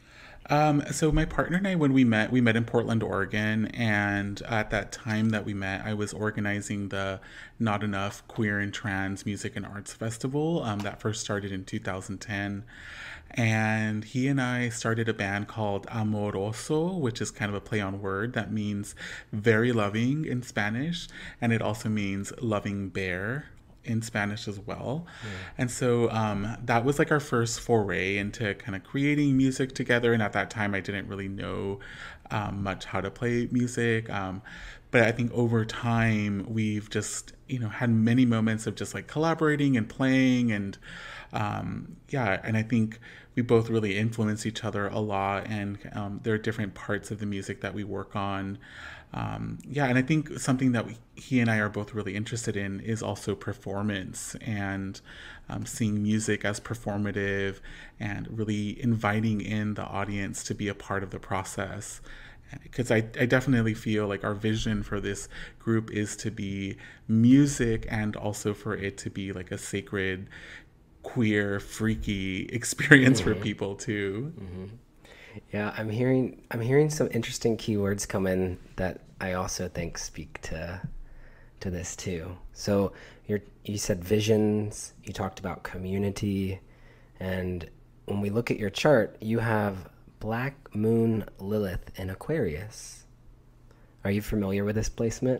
So my partner and I, when we met in Portland, Oregon, and at that time that we met, I was organizing the Not Enough Queer and Trans Music and Arts Festival that first started in 2010. And he and I started a band called Amoroso, which is kind of a play on word that means very loving in Spanish, and it also means loving bear in Spanish as well. Yeah. And so that was like our first foray into kind of creating music together. And at that time, I didn't really know much how to play music. But I think over time, we've just, had many moments of just like collaborating and playing. And and I think we both really influence each other a lot. And there are different parts of the music that we work on. And I think something that he and I are both really interested in is also performance and seeing music as performative and really inviting in the audience to be a part of the process. Because I definitely feel like our vision for this group is to be music and also for it to be like a sacred, queer, freaky experience for people too. Mm-hmm. Yeah, I'm hearing some interesting keywords come in that I also think speak to this too. So you said visions, you talked about community, and when we look at your chart, you have Black Moon Lilith in Aquarius. Are you familiar with this placement?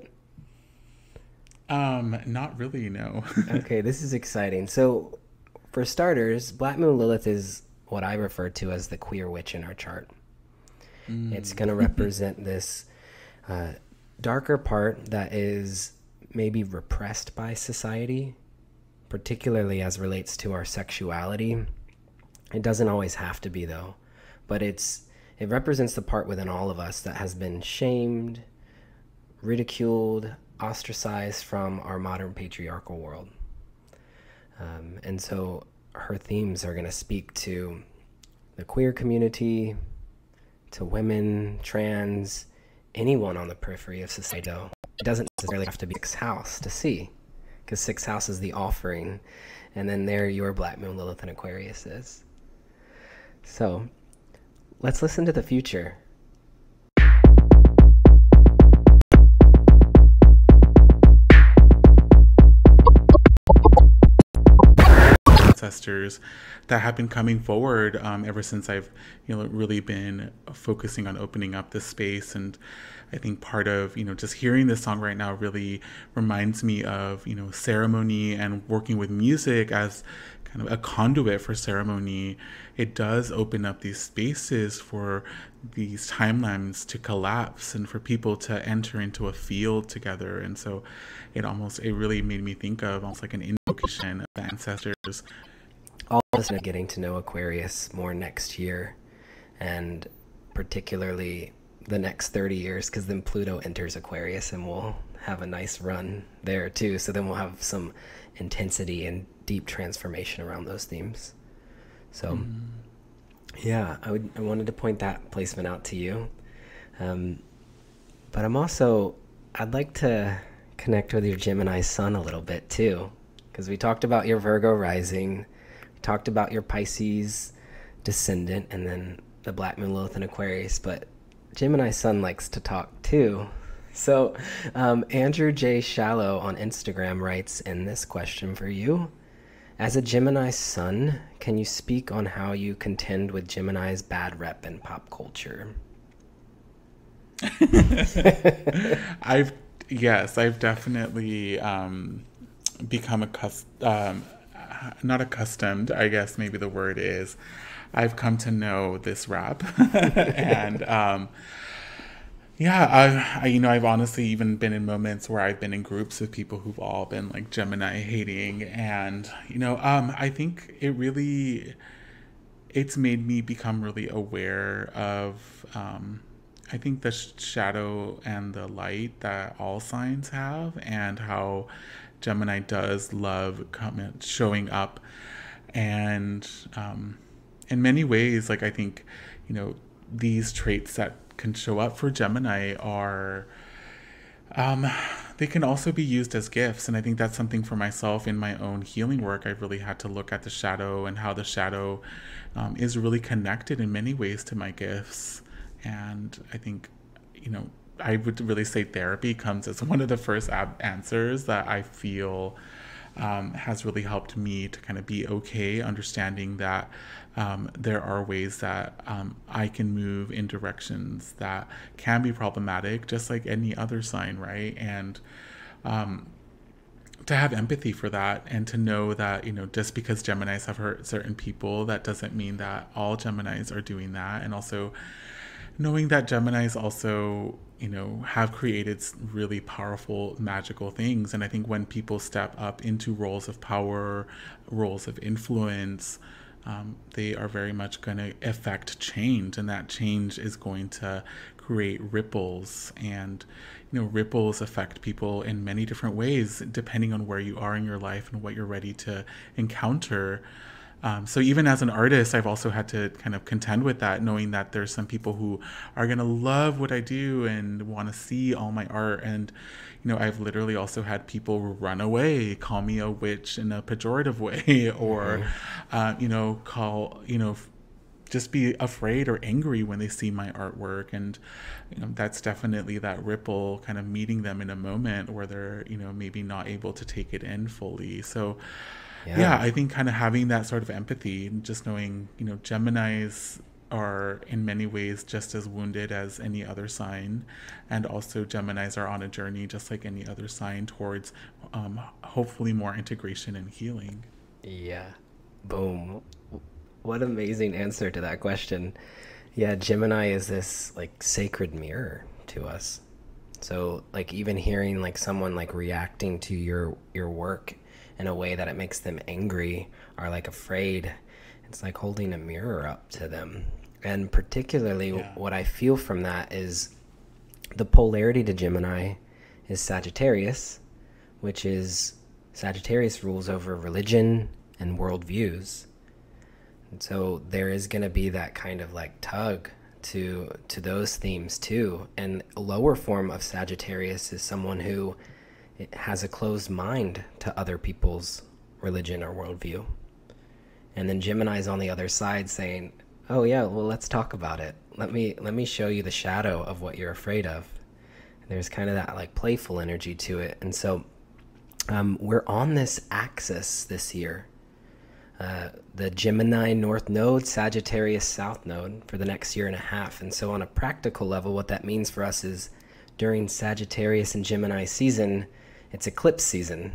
Not really, no. Okay, this is exciting. So for starters, Black Moon Lilith is what I refer to as the queer witch in our chart. It's going to represent this darker part that is maybe repressed by society, particularly as relates to our sexuality. It doesn't always have to be, though, but it represents the part within all of us that has been shamed, ridiculed, ostracized from our modern patriarchal world. And so her themes are going to speak to the queer community, to women, trans, anyone on the periphery of society. It doesn't necessarily have to be 6th house to see, because 6th house is the offering, and then there your Black Moon Lilith in Aquarius is. So let's listen to the future. Ancestors that have been coming forward ever since I've really been focusing on opening up this space. And I think part of just hearing this song right now really reminds me of ceremony and working with music as kind of a conduit for ceremony. It does open up these spaces for these timelines to collapse and for people to enter into a field together. And so it really made me think of almost like an invocation of the ancestors. All of us are getting to know Aquarius more next year, and particularly the next 30 years, because then Pluto enters Aquarius and we'll have a nice run there too. So then we'll have some intensity and deep transformation around those themes. So yeah, I wanted to point that placement out to you. But I'd like to connect with your Gemini sun a little bit too, because we talked about your Virgo rising, we talked about your Pisces descendant, and then the Black Moon Lilith in Aquarius, but Gemini sun likes to talk too. So Andrew J. Shallow on Instagram writes in this question for you: as a Gemini sun, can you speak on how you contend with Gemini's bad rep in pop culture? I've definitely become not accustomed, I guess maybe the word is. I've come to know this rap. And I've honestly even been in moments where I've been in groups of people who've all been like Gemini hating. And, I think it's made me become really aware of, I think the shadow and the light that all signs have, and how Gemini does love showing up. And in many ways, like I think, these traits that can show up for Gemini are Um, they can also be used as gifts. And I think that's something for myself in my own healing work. I really had to look at the shadow and how the shadow is really connected in many ways to my gifts. And I think, I would really say therapy comes as one of the first answers that I feel has really helped me to kind of be okay, understanding that there are ways that I can move in directions that can be problematic, just like any other sign, right? And to have empathy for that, and to know that, just because Geminis have hurt certain people, that doesn't mean that all Geminis are doing that. And also knowing that Geminis also, have created really powerful, magical things. And I think when people step up into roles of power, roles of influence, they are very much going to affect change. And that change is going to create ripples. And, ripples affect people in many different ways, depending on where you are in your life and what you're ready to encounter. So even as an artist, I've also had to kind of contend with that, knowing that there's some people who are going to love what I do and want to see all my art. And, I've literally also had people run away, call me a witch in a pejorative way, or, just be afraid or angry when they see my artwork. And, that's definitely that ripple kind of meeting them in a moment where they're, maybe not able to take it in fully. So, yeah, I think kind of having that sort of empathy, just knowing, Geminis are in many ways just as wounded as any other sign. And also Geminis are on a journey just like any other sign towards hopefully more integration and healing. Yeah. Boom. What an amazing answer to that question. Yeah, Gemini is this like sacred mirror to us. So like even hearing like someone like reacting to your work in a way that it makes them angry or like afraid, it's like holding a mirror up to them. And particularly what I feel from that is the polarity to Gemini is Sagittarius, which is Sagittarius rules over religion and worldviews. And so there is going to be that kind of like tug to those themes too. And a lower form of Sagittarius is someone who has a closed mind to other people's religion or worldview. And then Gemini's on the other side saying, oh yeah, well, let's talk about it. Let me show you the shadow of what you're afraid of. There's kind of that like playful energy to it. And so we're on this axis this year. The Gemini North Node, Sagittarius South Node for the next year and a half. And so on a practical level, what that means for us is during Sagittarius and Gemini season, it's eclipse season.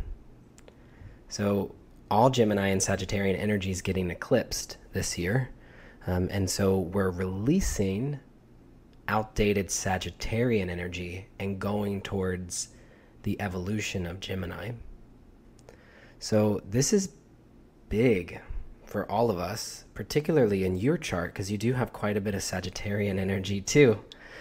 So all Gemini and Sagittarian energy is getting eclipsed this year. And so we're releasing outdated Sagittarian energy and going towards the evolution of Gemini. So this is big for all of us, particularly in your chart, because you do have quite a bit of Sagittarian energy too.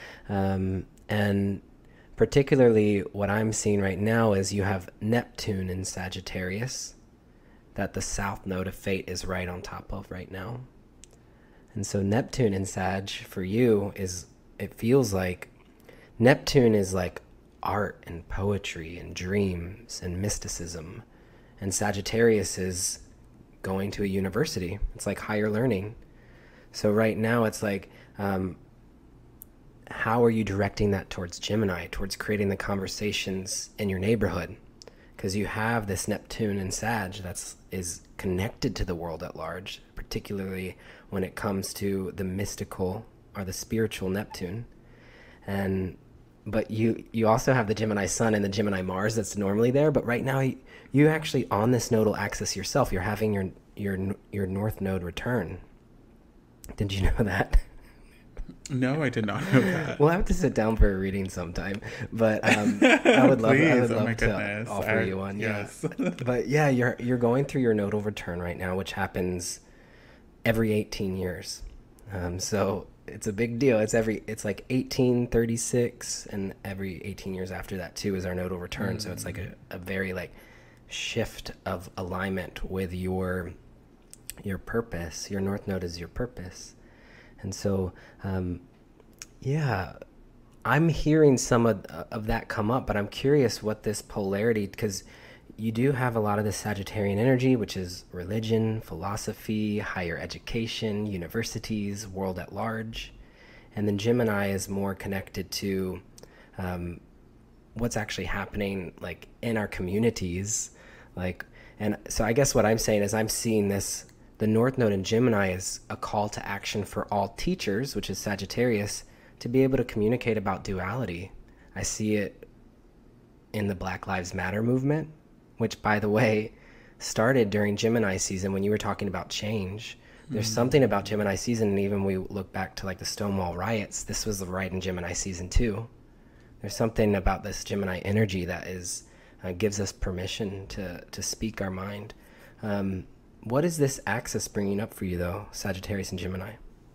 And particularly what I'm seeing right now is you have Neptune in Sagittarius that the South Node of Fate is right on top of right now. And so Neptune in Sag for you is, it feels like Neptune is like art and poetry and dreams and mysticism. And Sagittarius is going to a university. It's like higher learning. So right now it's like, how are you directing that towards Gemini, towards creating the conversations in your neighborhood? Because you have this Neptune and Sag is connected to the world at large, particularly when it comes to the mystical or the spiritual Neptune. But you also have the Gemini Sun and the Gemini Mars that's normally there. But right now, you actually on this nodal axis yourself, you're having your North Node return. Did you know that? No, I did not know that. We'll have to sit down for a reading sometime. But I would love, to offer you one. Yes. Yeah. But yeah, you're going through your nodal return right now, which happens every 18 years. So it's a big deal. It's like 1836, and every 18 years after that too is our nodal return. So it's like a very like shift of alignment with your purpose. Your North Node is your purpose. And so, I'm hearing some of that come up, but I'm curious what this polarity, because you do have a lot of the Sagittarian energy, which is religion, philosophy, higher education, universities, world at large. And then Gemini is more connected to what's actually happening like in our communities. And so I guess what I'm saying is I'm seeing this, the North Node in Gemini is a call to action for all teachers, which is Sagittarius, to be able to communicate about duality. I see it in the Black Lives Matter movement, which, by the way, started during Gemini season when you were talking about change. There's something about Gemini season, and even we look back to like the Stonewall riots, this was right in Gemini season too. There's something about this Gemini energy that is gives us permission to speak our mind. What is this axis bringing up for you, though, Sagittarius and Gemini?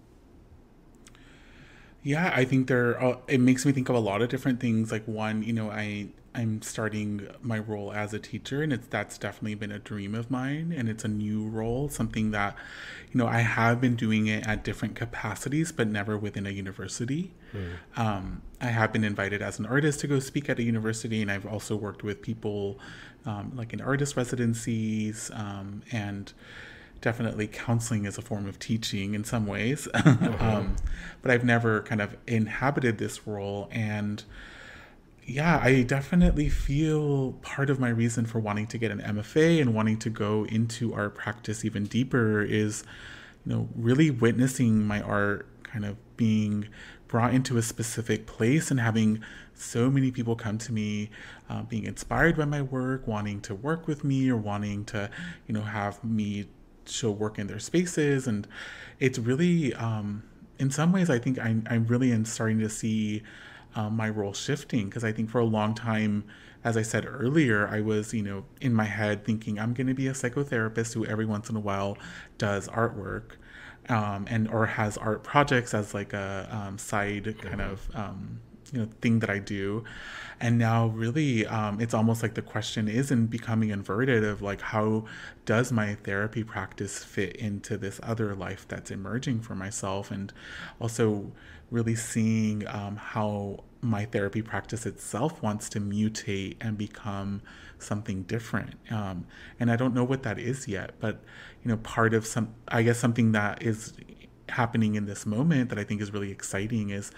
Yeah, I think it makes me think of a lot of different things. Like one, I'm starting my role as a teacher, and that's definitely been a dream of mine, and it's a new role, something that, I have been doing it at different capacities, but never within a university. I have been invited as an artist to go speak at a university, and I've also worked with people like in artist residencies, and definitely counseling is a form of teaching in some ways. But I've never kind of inhabited this role. And yeah, I definitely feel part of my reason for wanting to get an MFA and wanting to go into art practice even deeper is, really witnessing my art kind of being brought into a specific place and having so many people come to me, being inspired by my work, wanting to work with me or wanting to, have me show work in their spaces. And it's really, in some ways, I think I'm really starting to see my role shifting, because I think for a long time, as I said earlier, I was, in my head thinking I'm going to be a psychotherapist who every once in a while does artwork, or has art projects as like a side kind of thing that I do. And now really it's almost like the question is becoming inverted of like, how does my therapy practice fit into this other life that's emerging for myself? And also really seeing how my therapy practice itself wants to mutate and become something different. And I don't know what that is yet, but part of something that is happening in this moment that I think is really exciting is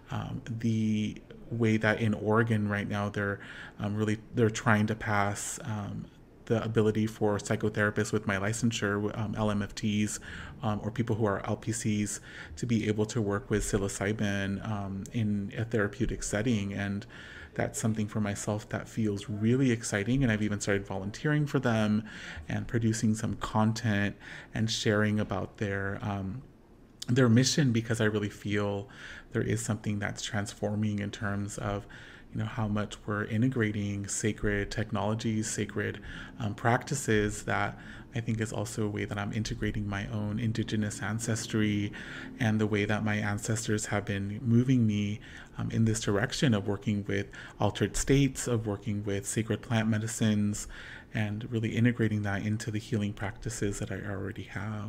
the way that in Oregon right now they're trying to pass the ability for psychotherapists with my licensure, LMFTs, or people who are LPCs, to be able to work with psilocybin in a therapeutic setting. And that's something for myself that feels really exciting. And I've even started volunteering for them and producing some content and sharing about their mission, because I really feel there is something that's transforming in terms of how much we're integrating sacred technologies, sacred practices, that I think is also a way that I'm integrating my own indigenous ancestry and the way that my ancestors have been moving me in this direction of working with altered states, of working with sacred plant medicines, and really integrating that into the healing practices that I already have.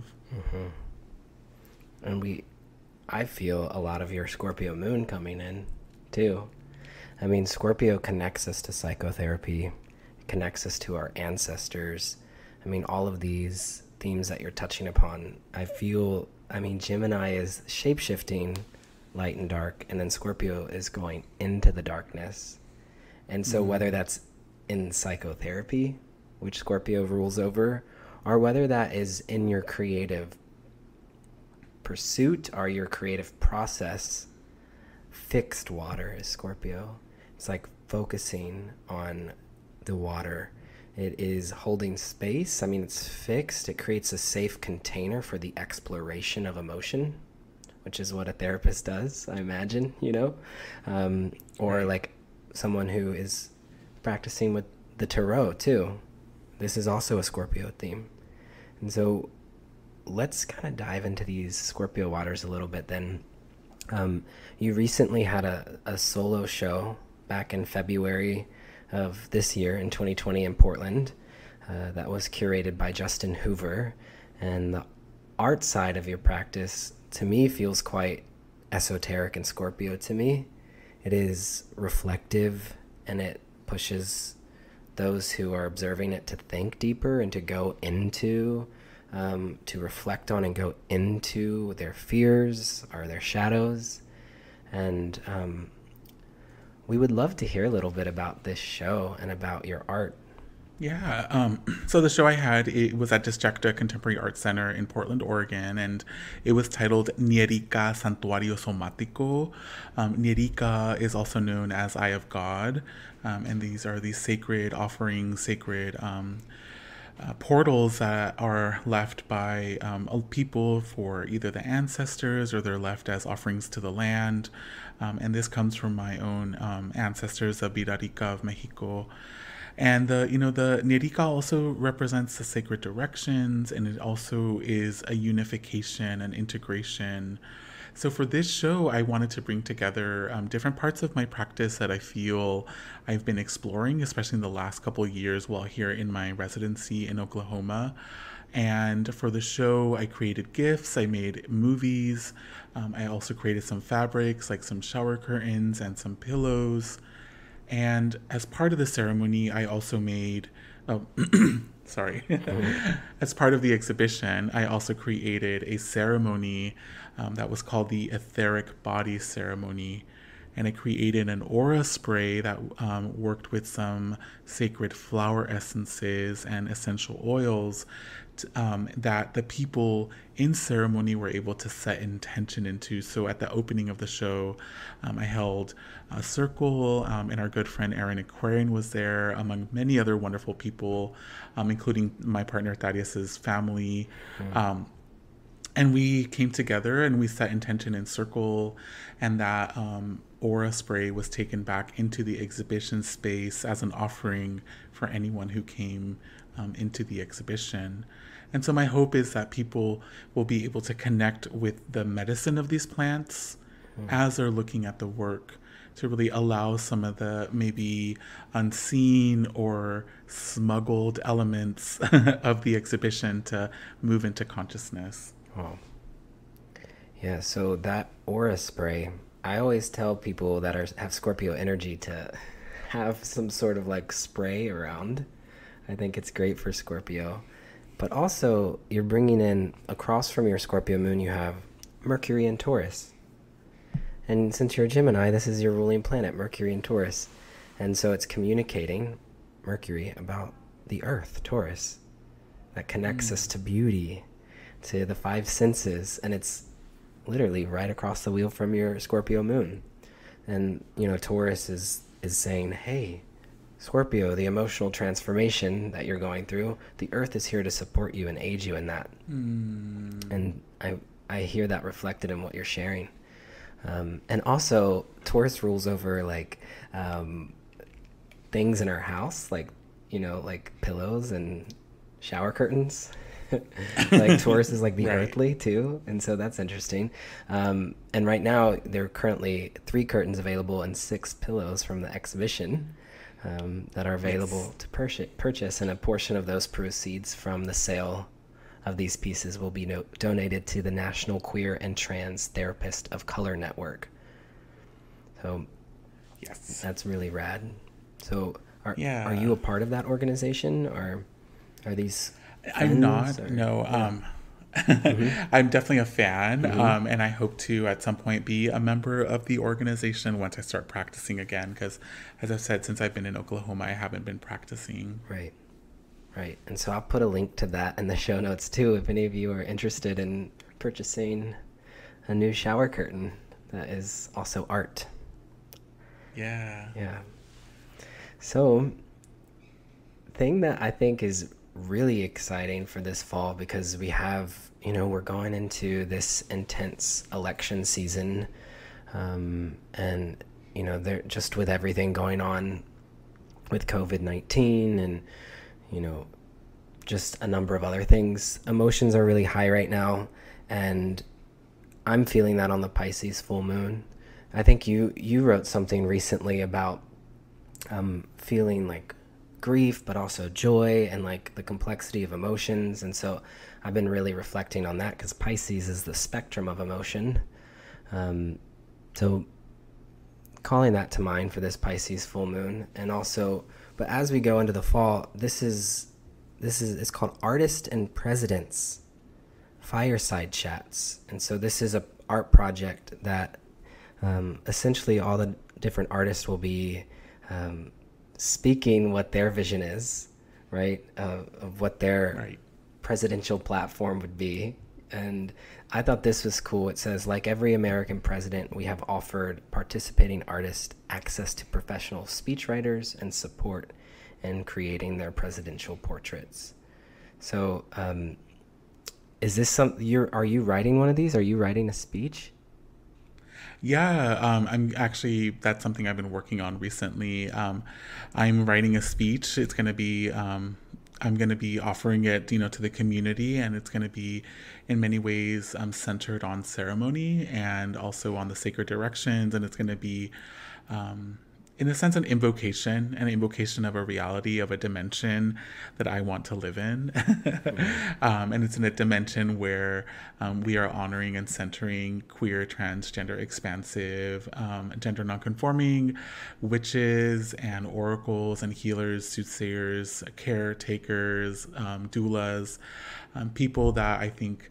And I feel a lot of your Scorpio moon coming in too. I mean, Scorpio connects us to psychotherapy, it connects us to our ancestors. I mean, all of these themes that you're touching upon, Gemini is shape-shifting light and dark, and then Scorpio is going into the darkness. And so whether that's in psychotherapy, which Scorpio rules over, or whether that is in your creative pursuit or your creative process, fixed water is Scorpio. It's like focusing on the water. It is holding space. I mean, it's fixed. It creates a safe container for the exploration of emotion, which is what a therapist does, I imagine, or like someone who is practicing with the tarot too. This is also a Scorpio theme. And so let's kind of dive into these Scorpio waters a little bit then. You recently had a solo show back in February of this year in 2020 in Portland that was curated by Justin Hoover. And the art side of your practice, to me, feels quite esoteric and Scorpio to me. it is reflective, and it pushes those who are observing it to think deeper and to go into, to reflect on and go into their fears or their shadows. And we would love to hear a little bit about this show and about your art. Yeah. So the show I had, it was at Distracta Contemporary Art Center in Portland, Oregon, and it was titled Nierika Santuario Somático. Nierika is also known as Eye of God, and these are these sacred offerings, sacred portals that are left by people for either the ancestors, or they're left as offerings to the land. And this comes from my own ancestors, the Birarica of Mexico. And the Nierika also represents the sacred directions, and it also is a unification and integration. So for this show, I wanted to bring together different parts of my practice that I feel I've been exploring, especially in the last couple of years while here in my residency in Oklahoma. And for the show, I created gifts, I made movies, I also created some fabrics, like some shower curtains and some pillows. And as part of the ceremony, I also made, as part of the exhibition, I also created a ceremony that was called the Etheric Body Ceremony. And I created an aura spray that worked with some sacred flower essences and essential oils that the people in ceremony were able to set intention into. So at the opening of the show, I held a circle, and our good friend Aaron Aquarian was there, among many other wonderful people, including my partner Thaddeus's family. And we came together and we set intention in circle, and that aura spray was taken back into the exhibition space as an offering for anyone who came into the exhibition. And so my hope is that people will be able to connect with the medicine of these plants as they're looking at the work, to really allow some of the maybe unseen or smuggled elements of the exhibition to move into consciousness. Oh. Yeah, so that aura spray, I always tell people that have Scorpio energy to have some sort of like spray around. I think it's great for Scorpio. But also, you're bringing in, across from your Scorpio moon, you have Mercury and Taurus. And since you're a Gemini, this is your ruling planet, Mercury and Taurus. And so it's communicating, Mercury, about the earth, Taurus, that connects us to beauty, to the five senses. And it's literally right across the wheel from your Scorpio moon. And, Taurus is saying, hey, Scorpio, the emotional transformation that you're going through, the earth is here to support you and aid you in that. And I hear that reflected in what you're sharing. And also, Taurus rules over like things in our house, like pillows and shower curtains. Like Taurus is like the earthly too, and so that's interesting. And right now there are currently 3 curtains available and 6 pillows from the exhibition that are available to purchase, and a portion of those proceeds from the sale of these pieces will be donated to the National Queer and Trans Therapist of Color Network. So that's really rad. So are you a part of that organization, or are these friends? I'm not, no. I'm definitely a fan, and I hope to at some point be a member of the organization once I start practicing again, because as I've said, since I've been in Oklahoma, I haven't been practicing. Right. And so I'll put a link to that in the show notes too, if any of you are interested in purchasing a new shower curtain that is also art. Yeah. So, thing that I think is really exciting for this fall, because we have, we're going into this intense election season, and they're just with everything going on with COVID-19 and just a number of other things, emotions are really high right now, and I'm feeling that on the Pisces full moon. I think you wrote something recently about feeling like grief, but also joy, and like the complexity of emotions. And so I've been really reflecting on that, because Pisces is the spectrum of emotion. So calling that to mind for this Pisces full moon. And also, but as we go into the fall, it's called Artist and Presidents Fireside Chats. And so this is a art project that essentially all the different artists will be speaking what their vision is, right? Of what their presidential platform would be. And I thought this was cool. It says, like every American president, we have offered participating artists access to professional speechwriters and support in creating their presidential portraits. So is this are you writing one of these? Are you writing a speech? Yeah, that's something I've been working on recently. I'm writing a speech. It's going to be, I'm going to be offering it, to the community, and it's going to be in many ways centered on ceremony and also on the sacred directions. And it's going to be, in a sense, an invocation of a reality, of a dimension that I want to live in. And it's in a dimension where we are honoring and centering queer, transgender, expansive, gender nonconforming witches and oracles and healers, soothsayers, caretakers, doulas, people that I think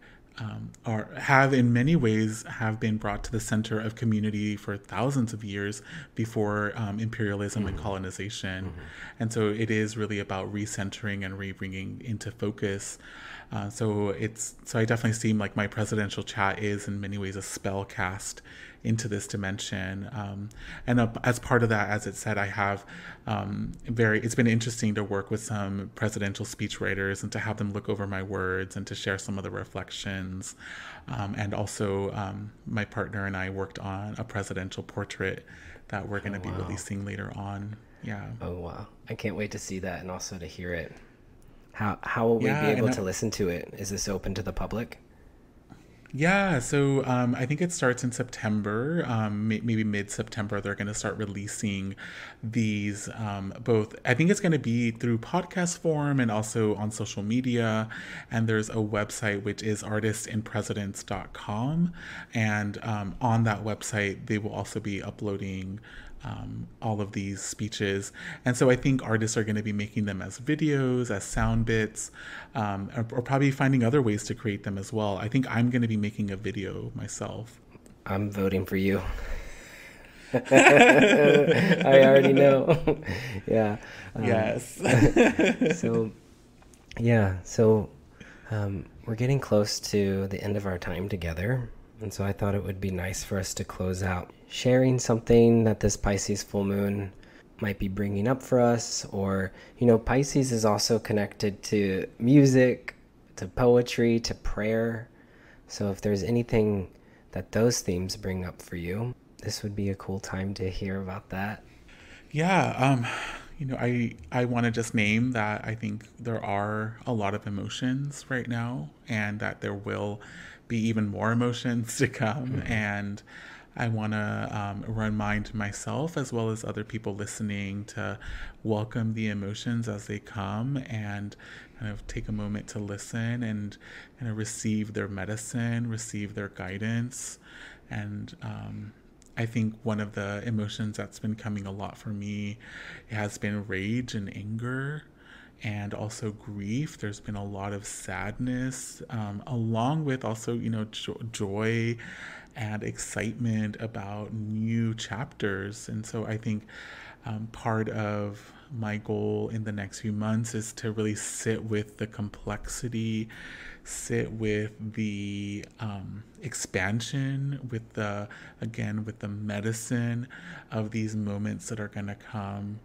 have in many ways have been brought to the center of community for thousands of years before imperialism and colonization. And so it is really about recentering and rebringing into focus. So I definitely seem like my presidential chat is in many ways a spell cast into this dimension. And as part of that, as it said, I have it's been interesting to work with some presidential speechwriters and to have them look over my words and to share some of the reflections. And also my partner and I worked on a presidential portrait that we're going to be releasing later on. Yeah. Oh, wow. I can't wait to see that and also to hear it. How will we be able to listen to it? Is this open to the public? Yeah, so I think it starts in September, maybe mid-September. They're going to start releasing these both. I think it's going to be through podcast form and also on social media. And there's a website, which is artistsandpresidents.com. And on that website, they will also be uploading all of these speeches. And so I think artists are going to be making them as videos, as sound bits, or probably finding other ways to create them as well. I think I'm going to be making a video myself. I'm voting for you. I already know. Yeah. Yes. So we're getting close to the end of our time together. And so I thought it would be nice for us to close out sharing something that this Pisces full moon might be bringing up for us. Or, Pisces is also connected to music, to poetry, to prayer. So if there's anything that those themes bring up for you, this would be a cool time to hear about that. Yeah. I want to just name that I think there are a lot of emotions right now, and that there will be even more emotions to come. Mm-hmm. And I want to remind myself, as well as other people listening, to welcome the emotions as they come and kind of take a moment to listen and kind of receive their medicine, receive their guidance. And I think one of the emotions that's been coming a lot for me has been rage and anger, and also grief. There's been a lot of sadness, along with also, joy and excitement about new chapters. And so I think part of my goal in the next few months is to really sit with the complexity, sit with the expansion, with the medicine of these moments that are going to come.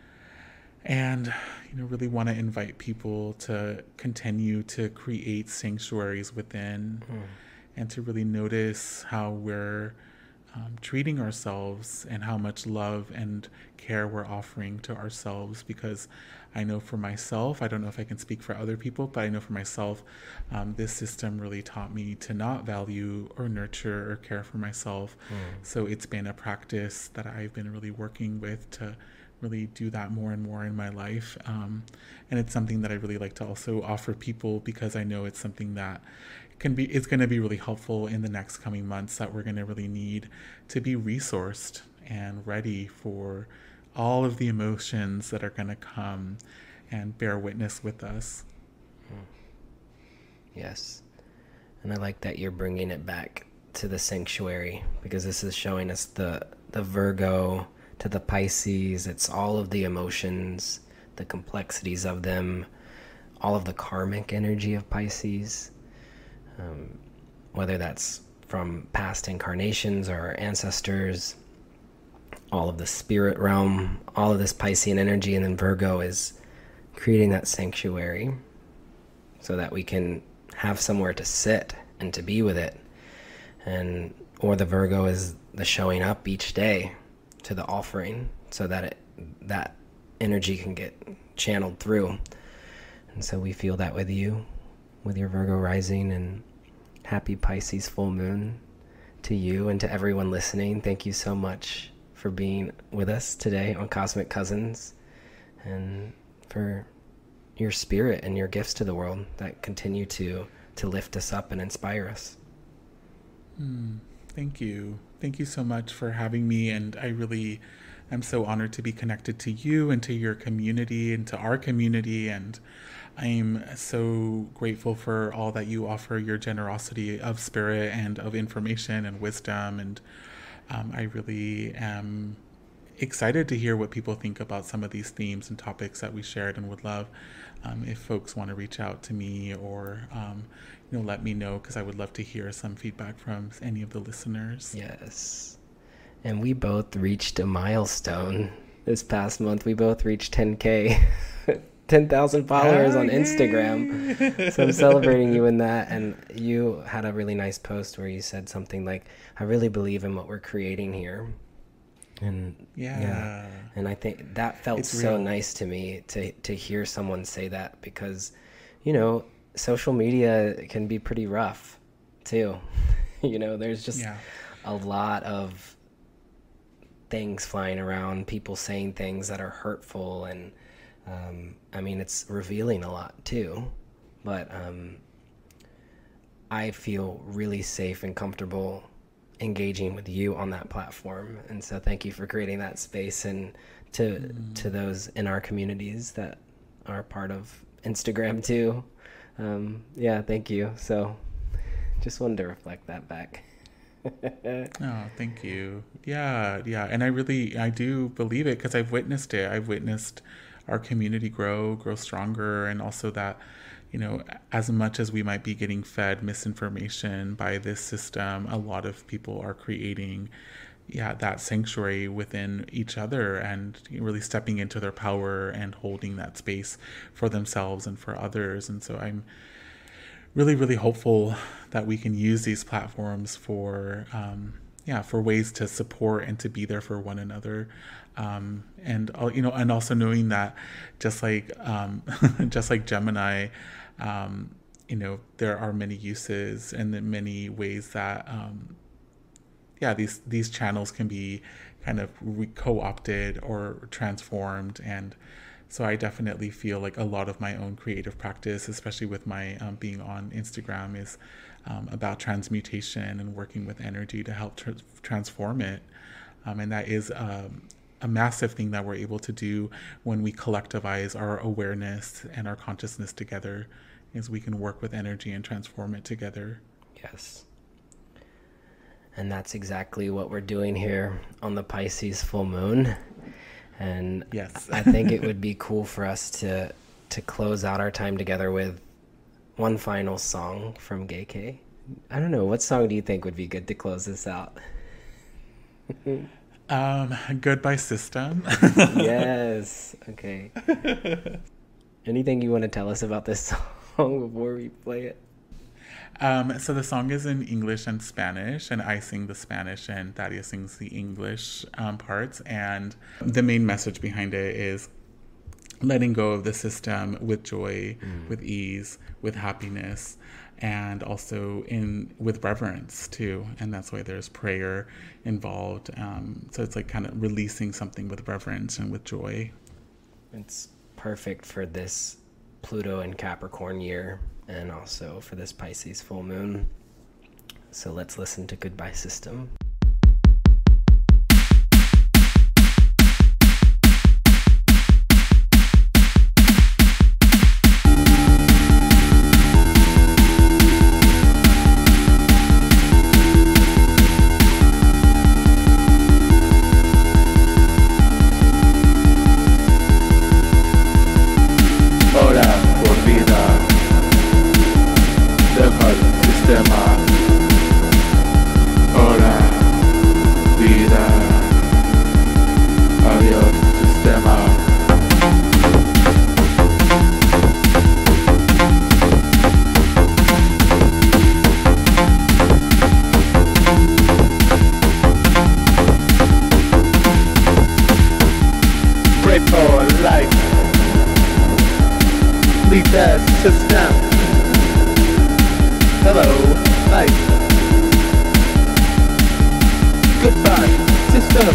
And, really want to invite people to continue to create sanctuaries within, and to really notice how we're treating ourselves and how much love and care we're offering to ourselves. Because I know for myself, I don't know if I can speak for other people, but I know for myself, this system really taught me to not value or nurture or care for myself. So it's been a practice that I've been really working with to really do that more and more in my life. And it's something that I really like to also offer people, because I know it's something that it's going to be really helpful in the next coming months, that we're going to really need to be resourced and ready for all of the emotions that are going to come and bear witness with us. Yes. And I like that you're bringing it back to the sanctuary, because this is showing us the Virgo to the Pisces. It's all of the emotions, the complexities of them, all of the karmic energy of Pisces, whether that's from past incarnations or our ancestors, all of the spirit realm, all of this Piscean energy. And then Virgo is creating that sanctuary so that we can have somewhere to sit and to be with it. And or the Virgo is the showing up each day to the offering so that that energy can get channeled through. And so we feel that with you, with your Virgo rising, and happy Pisces full moon to you and to everyone listening. Thank you so much for being with us today on Cosmic Cousins, and for your spirit and your gifts to the world that continue to lift us up and inspire us. Thank you. Thank you so much for having me. And I really am so honored to be connected to you and to your community and to our community. And I'm so grateful for all that you offer, your generosity of spirit and of information and wisdom. And I really am excited to hear what people think about some of these themes and topics that we shared, and would love if folks want to reach out to me or let me know, because I would love to hear some feedback from any of the listeners. Yes. And we both reached a milestone this past month. We both reached 10K, 10,000 followers on Instagram. So I'm celebrating you in that. And you had a really nice post where you said something like, I really believe in what we're creating here. And yeah. And I think that felt It's so real. nice to me to hear someone say that, because, social media can be pretty rough too. There's just a lot of things flying around, people saying things that are hurtful, and it's revealing a lot too. But I feel really safe and comfortable engaging with you on that platform, and so thank you for creating that space, and to those in our communities that are part of Instagram too. Thank you. So just wanted to reflect that back. Oh, thank you. Yeah. And I do believe it, because I've witnessed it. I've witnessed our community grow stronger, and also that, as much as we might be getting fed misinformation by this system, a lot of people are creating that sanctuary within each other, and really stepping into their power and holding that space for themselves and for others. And so I'm really, really hopeful that we can use these platforms for ways to support and to be there for one another. And also knowing that just like Gemini, there are many uses and then many ways that, these channels can be kind of co-opted or transformed. And so I definitely feel like a lot of my own creative practice, especially with my being on Instagram, is about transmutation and working with energy to help transform it. And that is a massive thing that we're able to do when we collectivize our awareness and our consciousness together, is we can work with energy and transform it together. Yes. And that's exactly what we're doing here on the Pisces full moon. And yes. I think it would be cool for us to close out our time together with one final song from Gay. I don't know, what song do you think would be good to close this out? Goodbye System. Yes. Okay. Anything you want to tell us about this song before we play it? So the song is in English and Spanish, and I sing the Spanish and Thaddeus sings the English parts. And the main message behind it is letting go of the system with joy, with ease, with happiness, and also with reverence too. And that's why there's prayer involved. So it's like kind of releasing something with reverence and with joy. It's perfect for this Pluto and Capricorn year, and also for this Pisces full moon. So let's listen to Goodbye System. last touchdown. Hello, life. Goodbye, sister.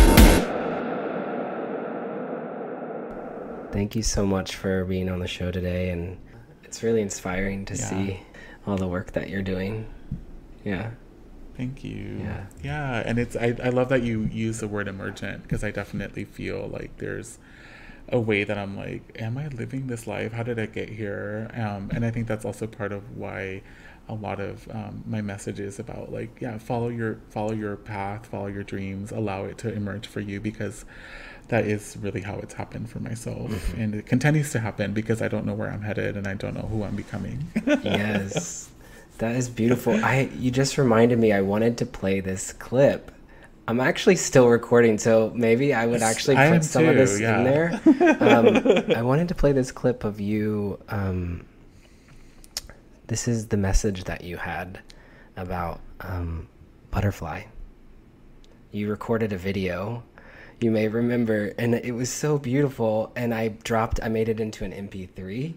Thank you so much for being on the show today, and it's really inspiring to see all the work that you're doing. Yeah. Thank you. Yeah. Yeah, and it's I love that you use the word emergent, because I definitely feel like there's a way that I'm like, am I living this life? How did I get here? And I think that's also part of why a lot of my message is about, like, follow your path, follow your dreams, allow it to emerge for you, because that is really how it's happened for myself. Mm-hmm. And it continues to happen because I don't know where I'm headed and I don't know who I'm becoming. Yes, that is beautiful. You just reminded me, I wanted to play this clip. I'm actually still recording, so maybe I would actually put some of this in there. I wanted to play this clip of you. This is the message that you had about butterfly. You recorded a video, you may remember, and it was so beautiful, and I made it into an MP3.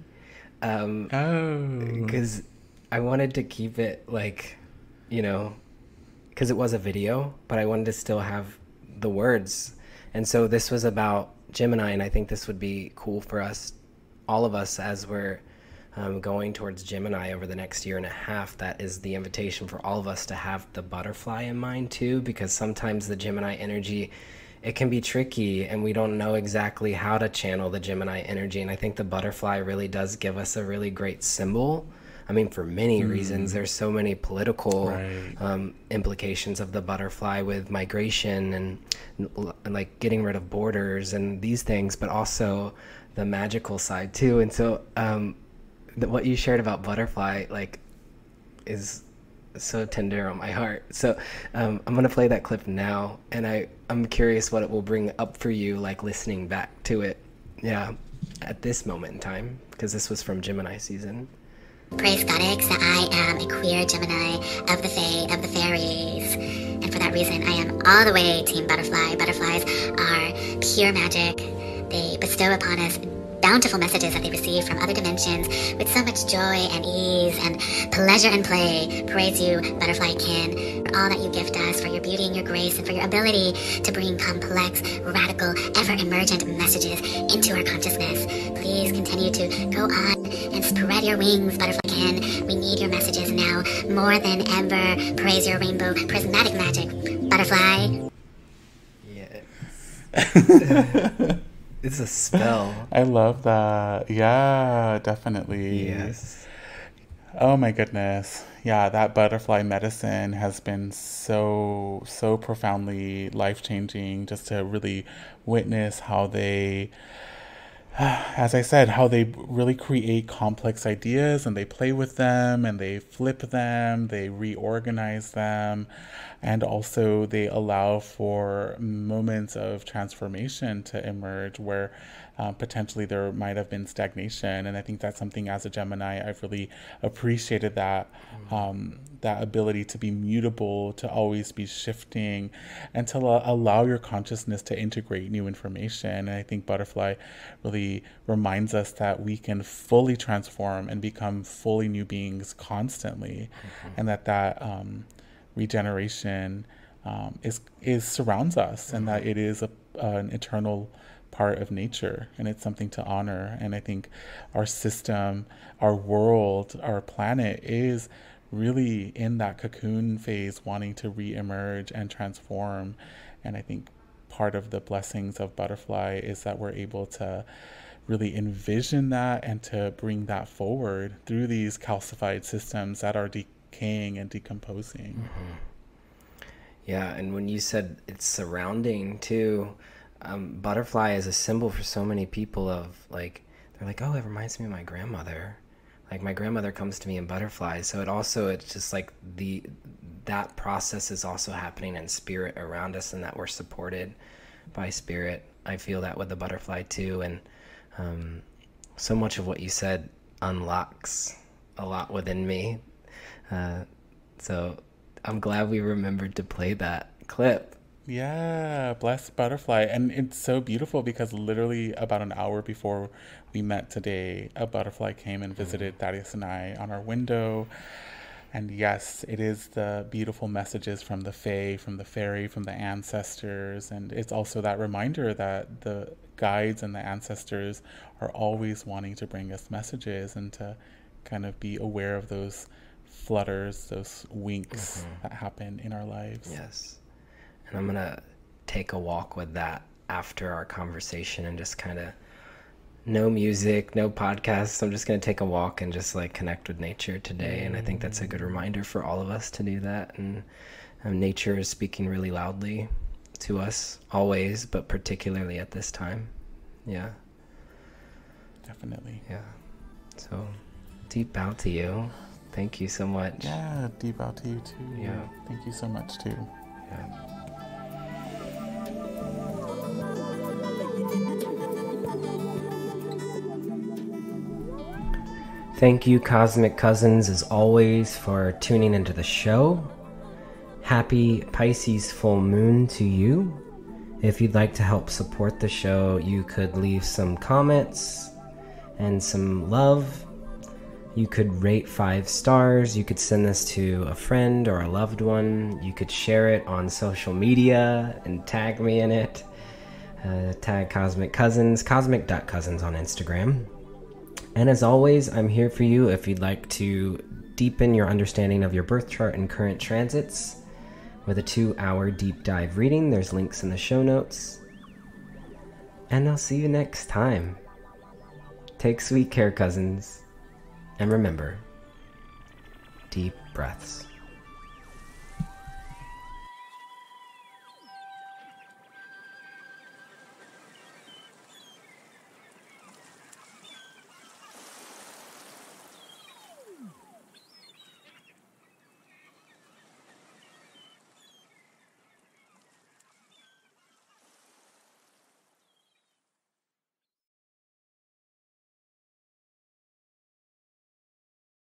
Because I wanted to keep it, like, you know, because it was a video, but I wanted to still have the words. And so this was about Gemini, and I think this would be cool for us, all of us, as we're going towards Gemini over the next year and a half. That is the invitation for all of us to have the butterfly in mind too, because sometimes the Gemini energy, it can be tricky and we don't know exactly how to channel the Gemini energy. And I think the butterfly really does give us a really great symbol. I mean, for many reasons. There's so many political implications of the butterfly with migration and like getting rid of borders and these things, but also the magical side too. And so what you shared about butterfly, like, is so tender on my heart. So I'm gonna play that clip now, and I'm curious what it will bring up for you, like listening back to it, at this moment in time, because this was from Gemini season. Praise Goddess, I am a queer Gemini of the Fae, of the fairies, and for that reason I am all the way Team Butterfly. Butterflies are pure magic. They bestow upon us bountiful messages that they receive from other dimensions with so much joy and ease and pleasure and play. Praise you, Butterfly Kin, for all that you gift us, for your beauty and your grace, and for your ability to bring complex, radical, ever-emergent messages into our consciousness. Please continue to go on and spread your wings, Butterfly Kin. We need your messages now more than ever. Praise your rainbow prismatic magic, Butterfly. Yes. It's a spell. I love that. Yeah, definitely. Yes. Oh my goodness. Yeah, that butterfly medicine has been so profoundly life-changing, just to really witness how they, as I said, how they really create complex ideas and they play with them and they flip them, they reorganize them, and also they allow for moments of transformation to emerge where potentially there might have been stagnation. And I think that's something, as a Gemini, I've really appreciated that, that ability to be mutable, to always be shifting, and to allow your consciousness to integrate new information. And I think Butterfly really reminds us that we can fully transform and become fully new beings constantly, and that regeneration is surrounds us, and that it is an eternal part of nature, and it's something to honor. And I think our system, our world, our planet is really in that cocoon phase, wanting to re-emerge and transform. And I think part of the blessings of Butterfly is that we're able to really envision that and to bring that forward through these calcified systems that are decaying and decomposing. Yeah, and when you said it's surrounding too, butterfly is a symbol for so many people of, like, they're like, oh, it reminds me of my grandmother. Like, my grandmother comes to me in butterflies. So it's just like that process is also happening in spirit around us, and that we're supported by spirit. I feel that with the butterfly too. And so much of what you said unlocks a lot within me. So I'm glad we remembered to play that clip. Yeah, blessed butterfly. And it's so beautiful because literally about an hour before we met today, a butterfly came and visited Thaddeus and I on our window. And yes, it is the beautiful messages from the fae, from the fairy, from the ancestors. And it's also that reminder that the guides and the ancestors are always wanting to bring us messages and to kind of be aware of those flutters, those winks that happen in our lives. Yes. And I'm going to take a walk with that after our conversation and just kind of no music, no podcasts. I'm just going to take a walk and just like connect with nature today. And I think that's a good reminder for all of us to do that. And nature is speaking really loudly to us always, but particularly at this time. Yeah. Definitely. Yeah. So deep bow to you. Thank you so much. Yeah, deep out to you too. Yeah. Thank you so much too. Yeah. Thank you, Cosmic Cousins, as always, for tuning into the show. Happy Pisces Full Moon to you. If you'd like to help support the show, you could leave some comments and some love. You could rate 5 stars. You could send this to a friend or a loved one. You could share it on social media and tag me in it. Tag Cosmic Cousins, cosmic.cousins on Instagram. And as always, I'm here for you if you'd like to deepen your understanding of your birth chart and current transits with a 2-hour deep dive reading. There's links in the show notes. And I'll see you next time. Take sweet care, cousins. And remember, deep breaths.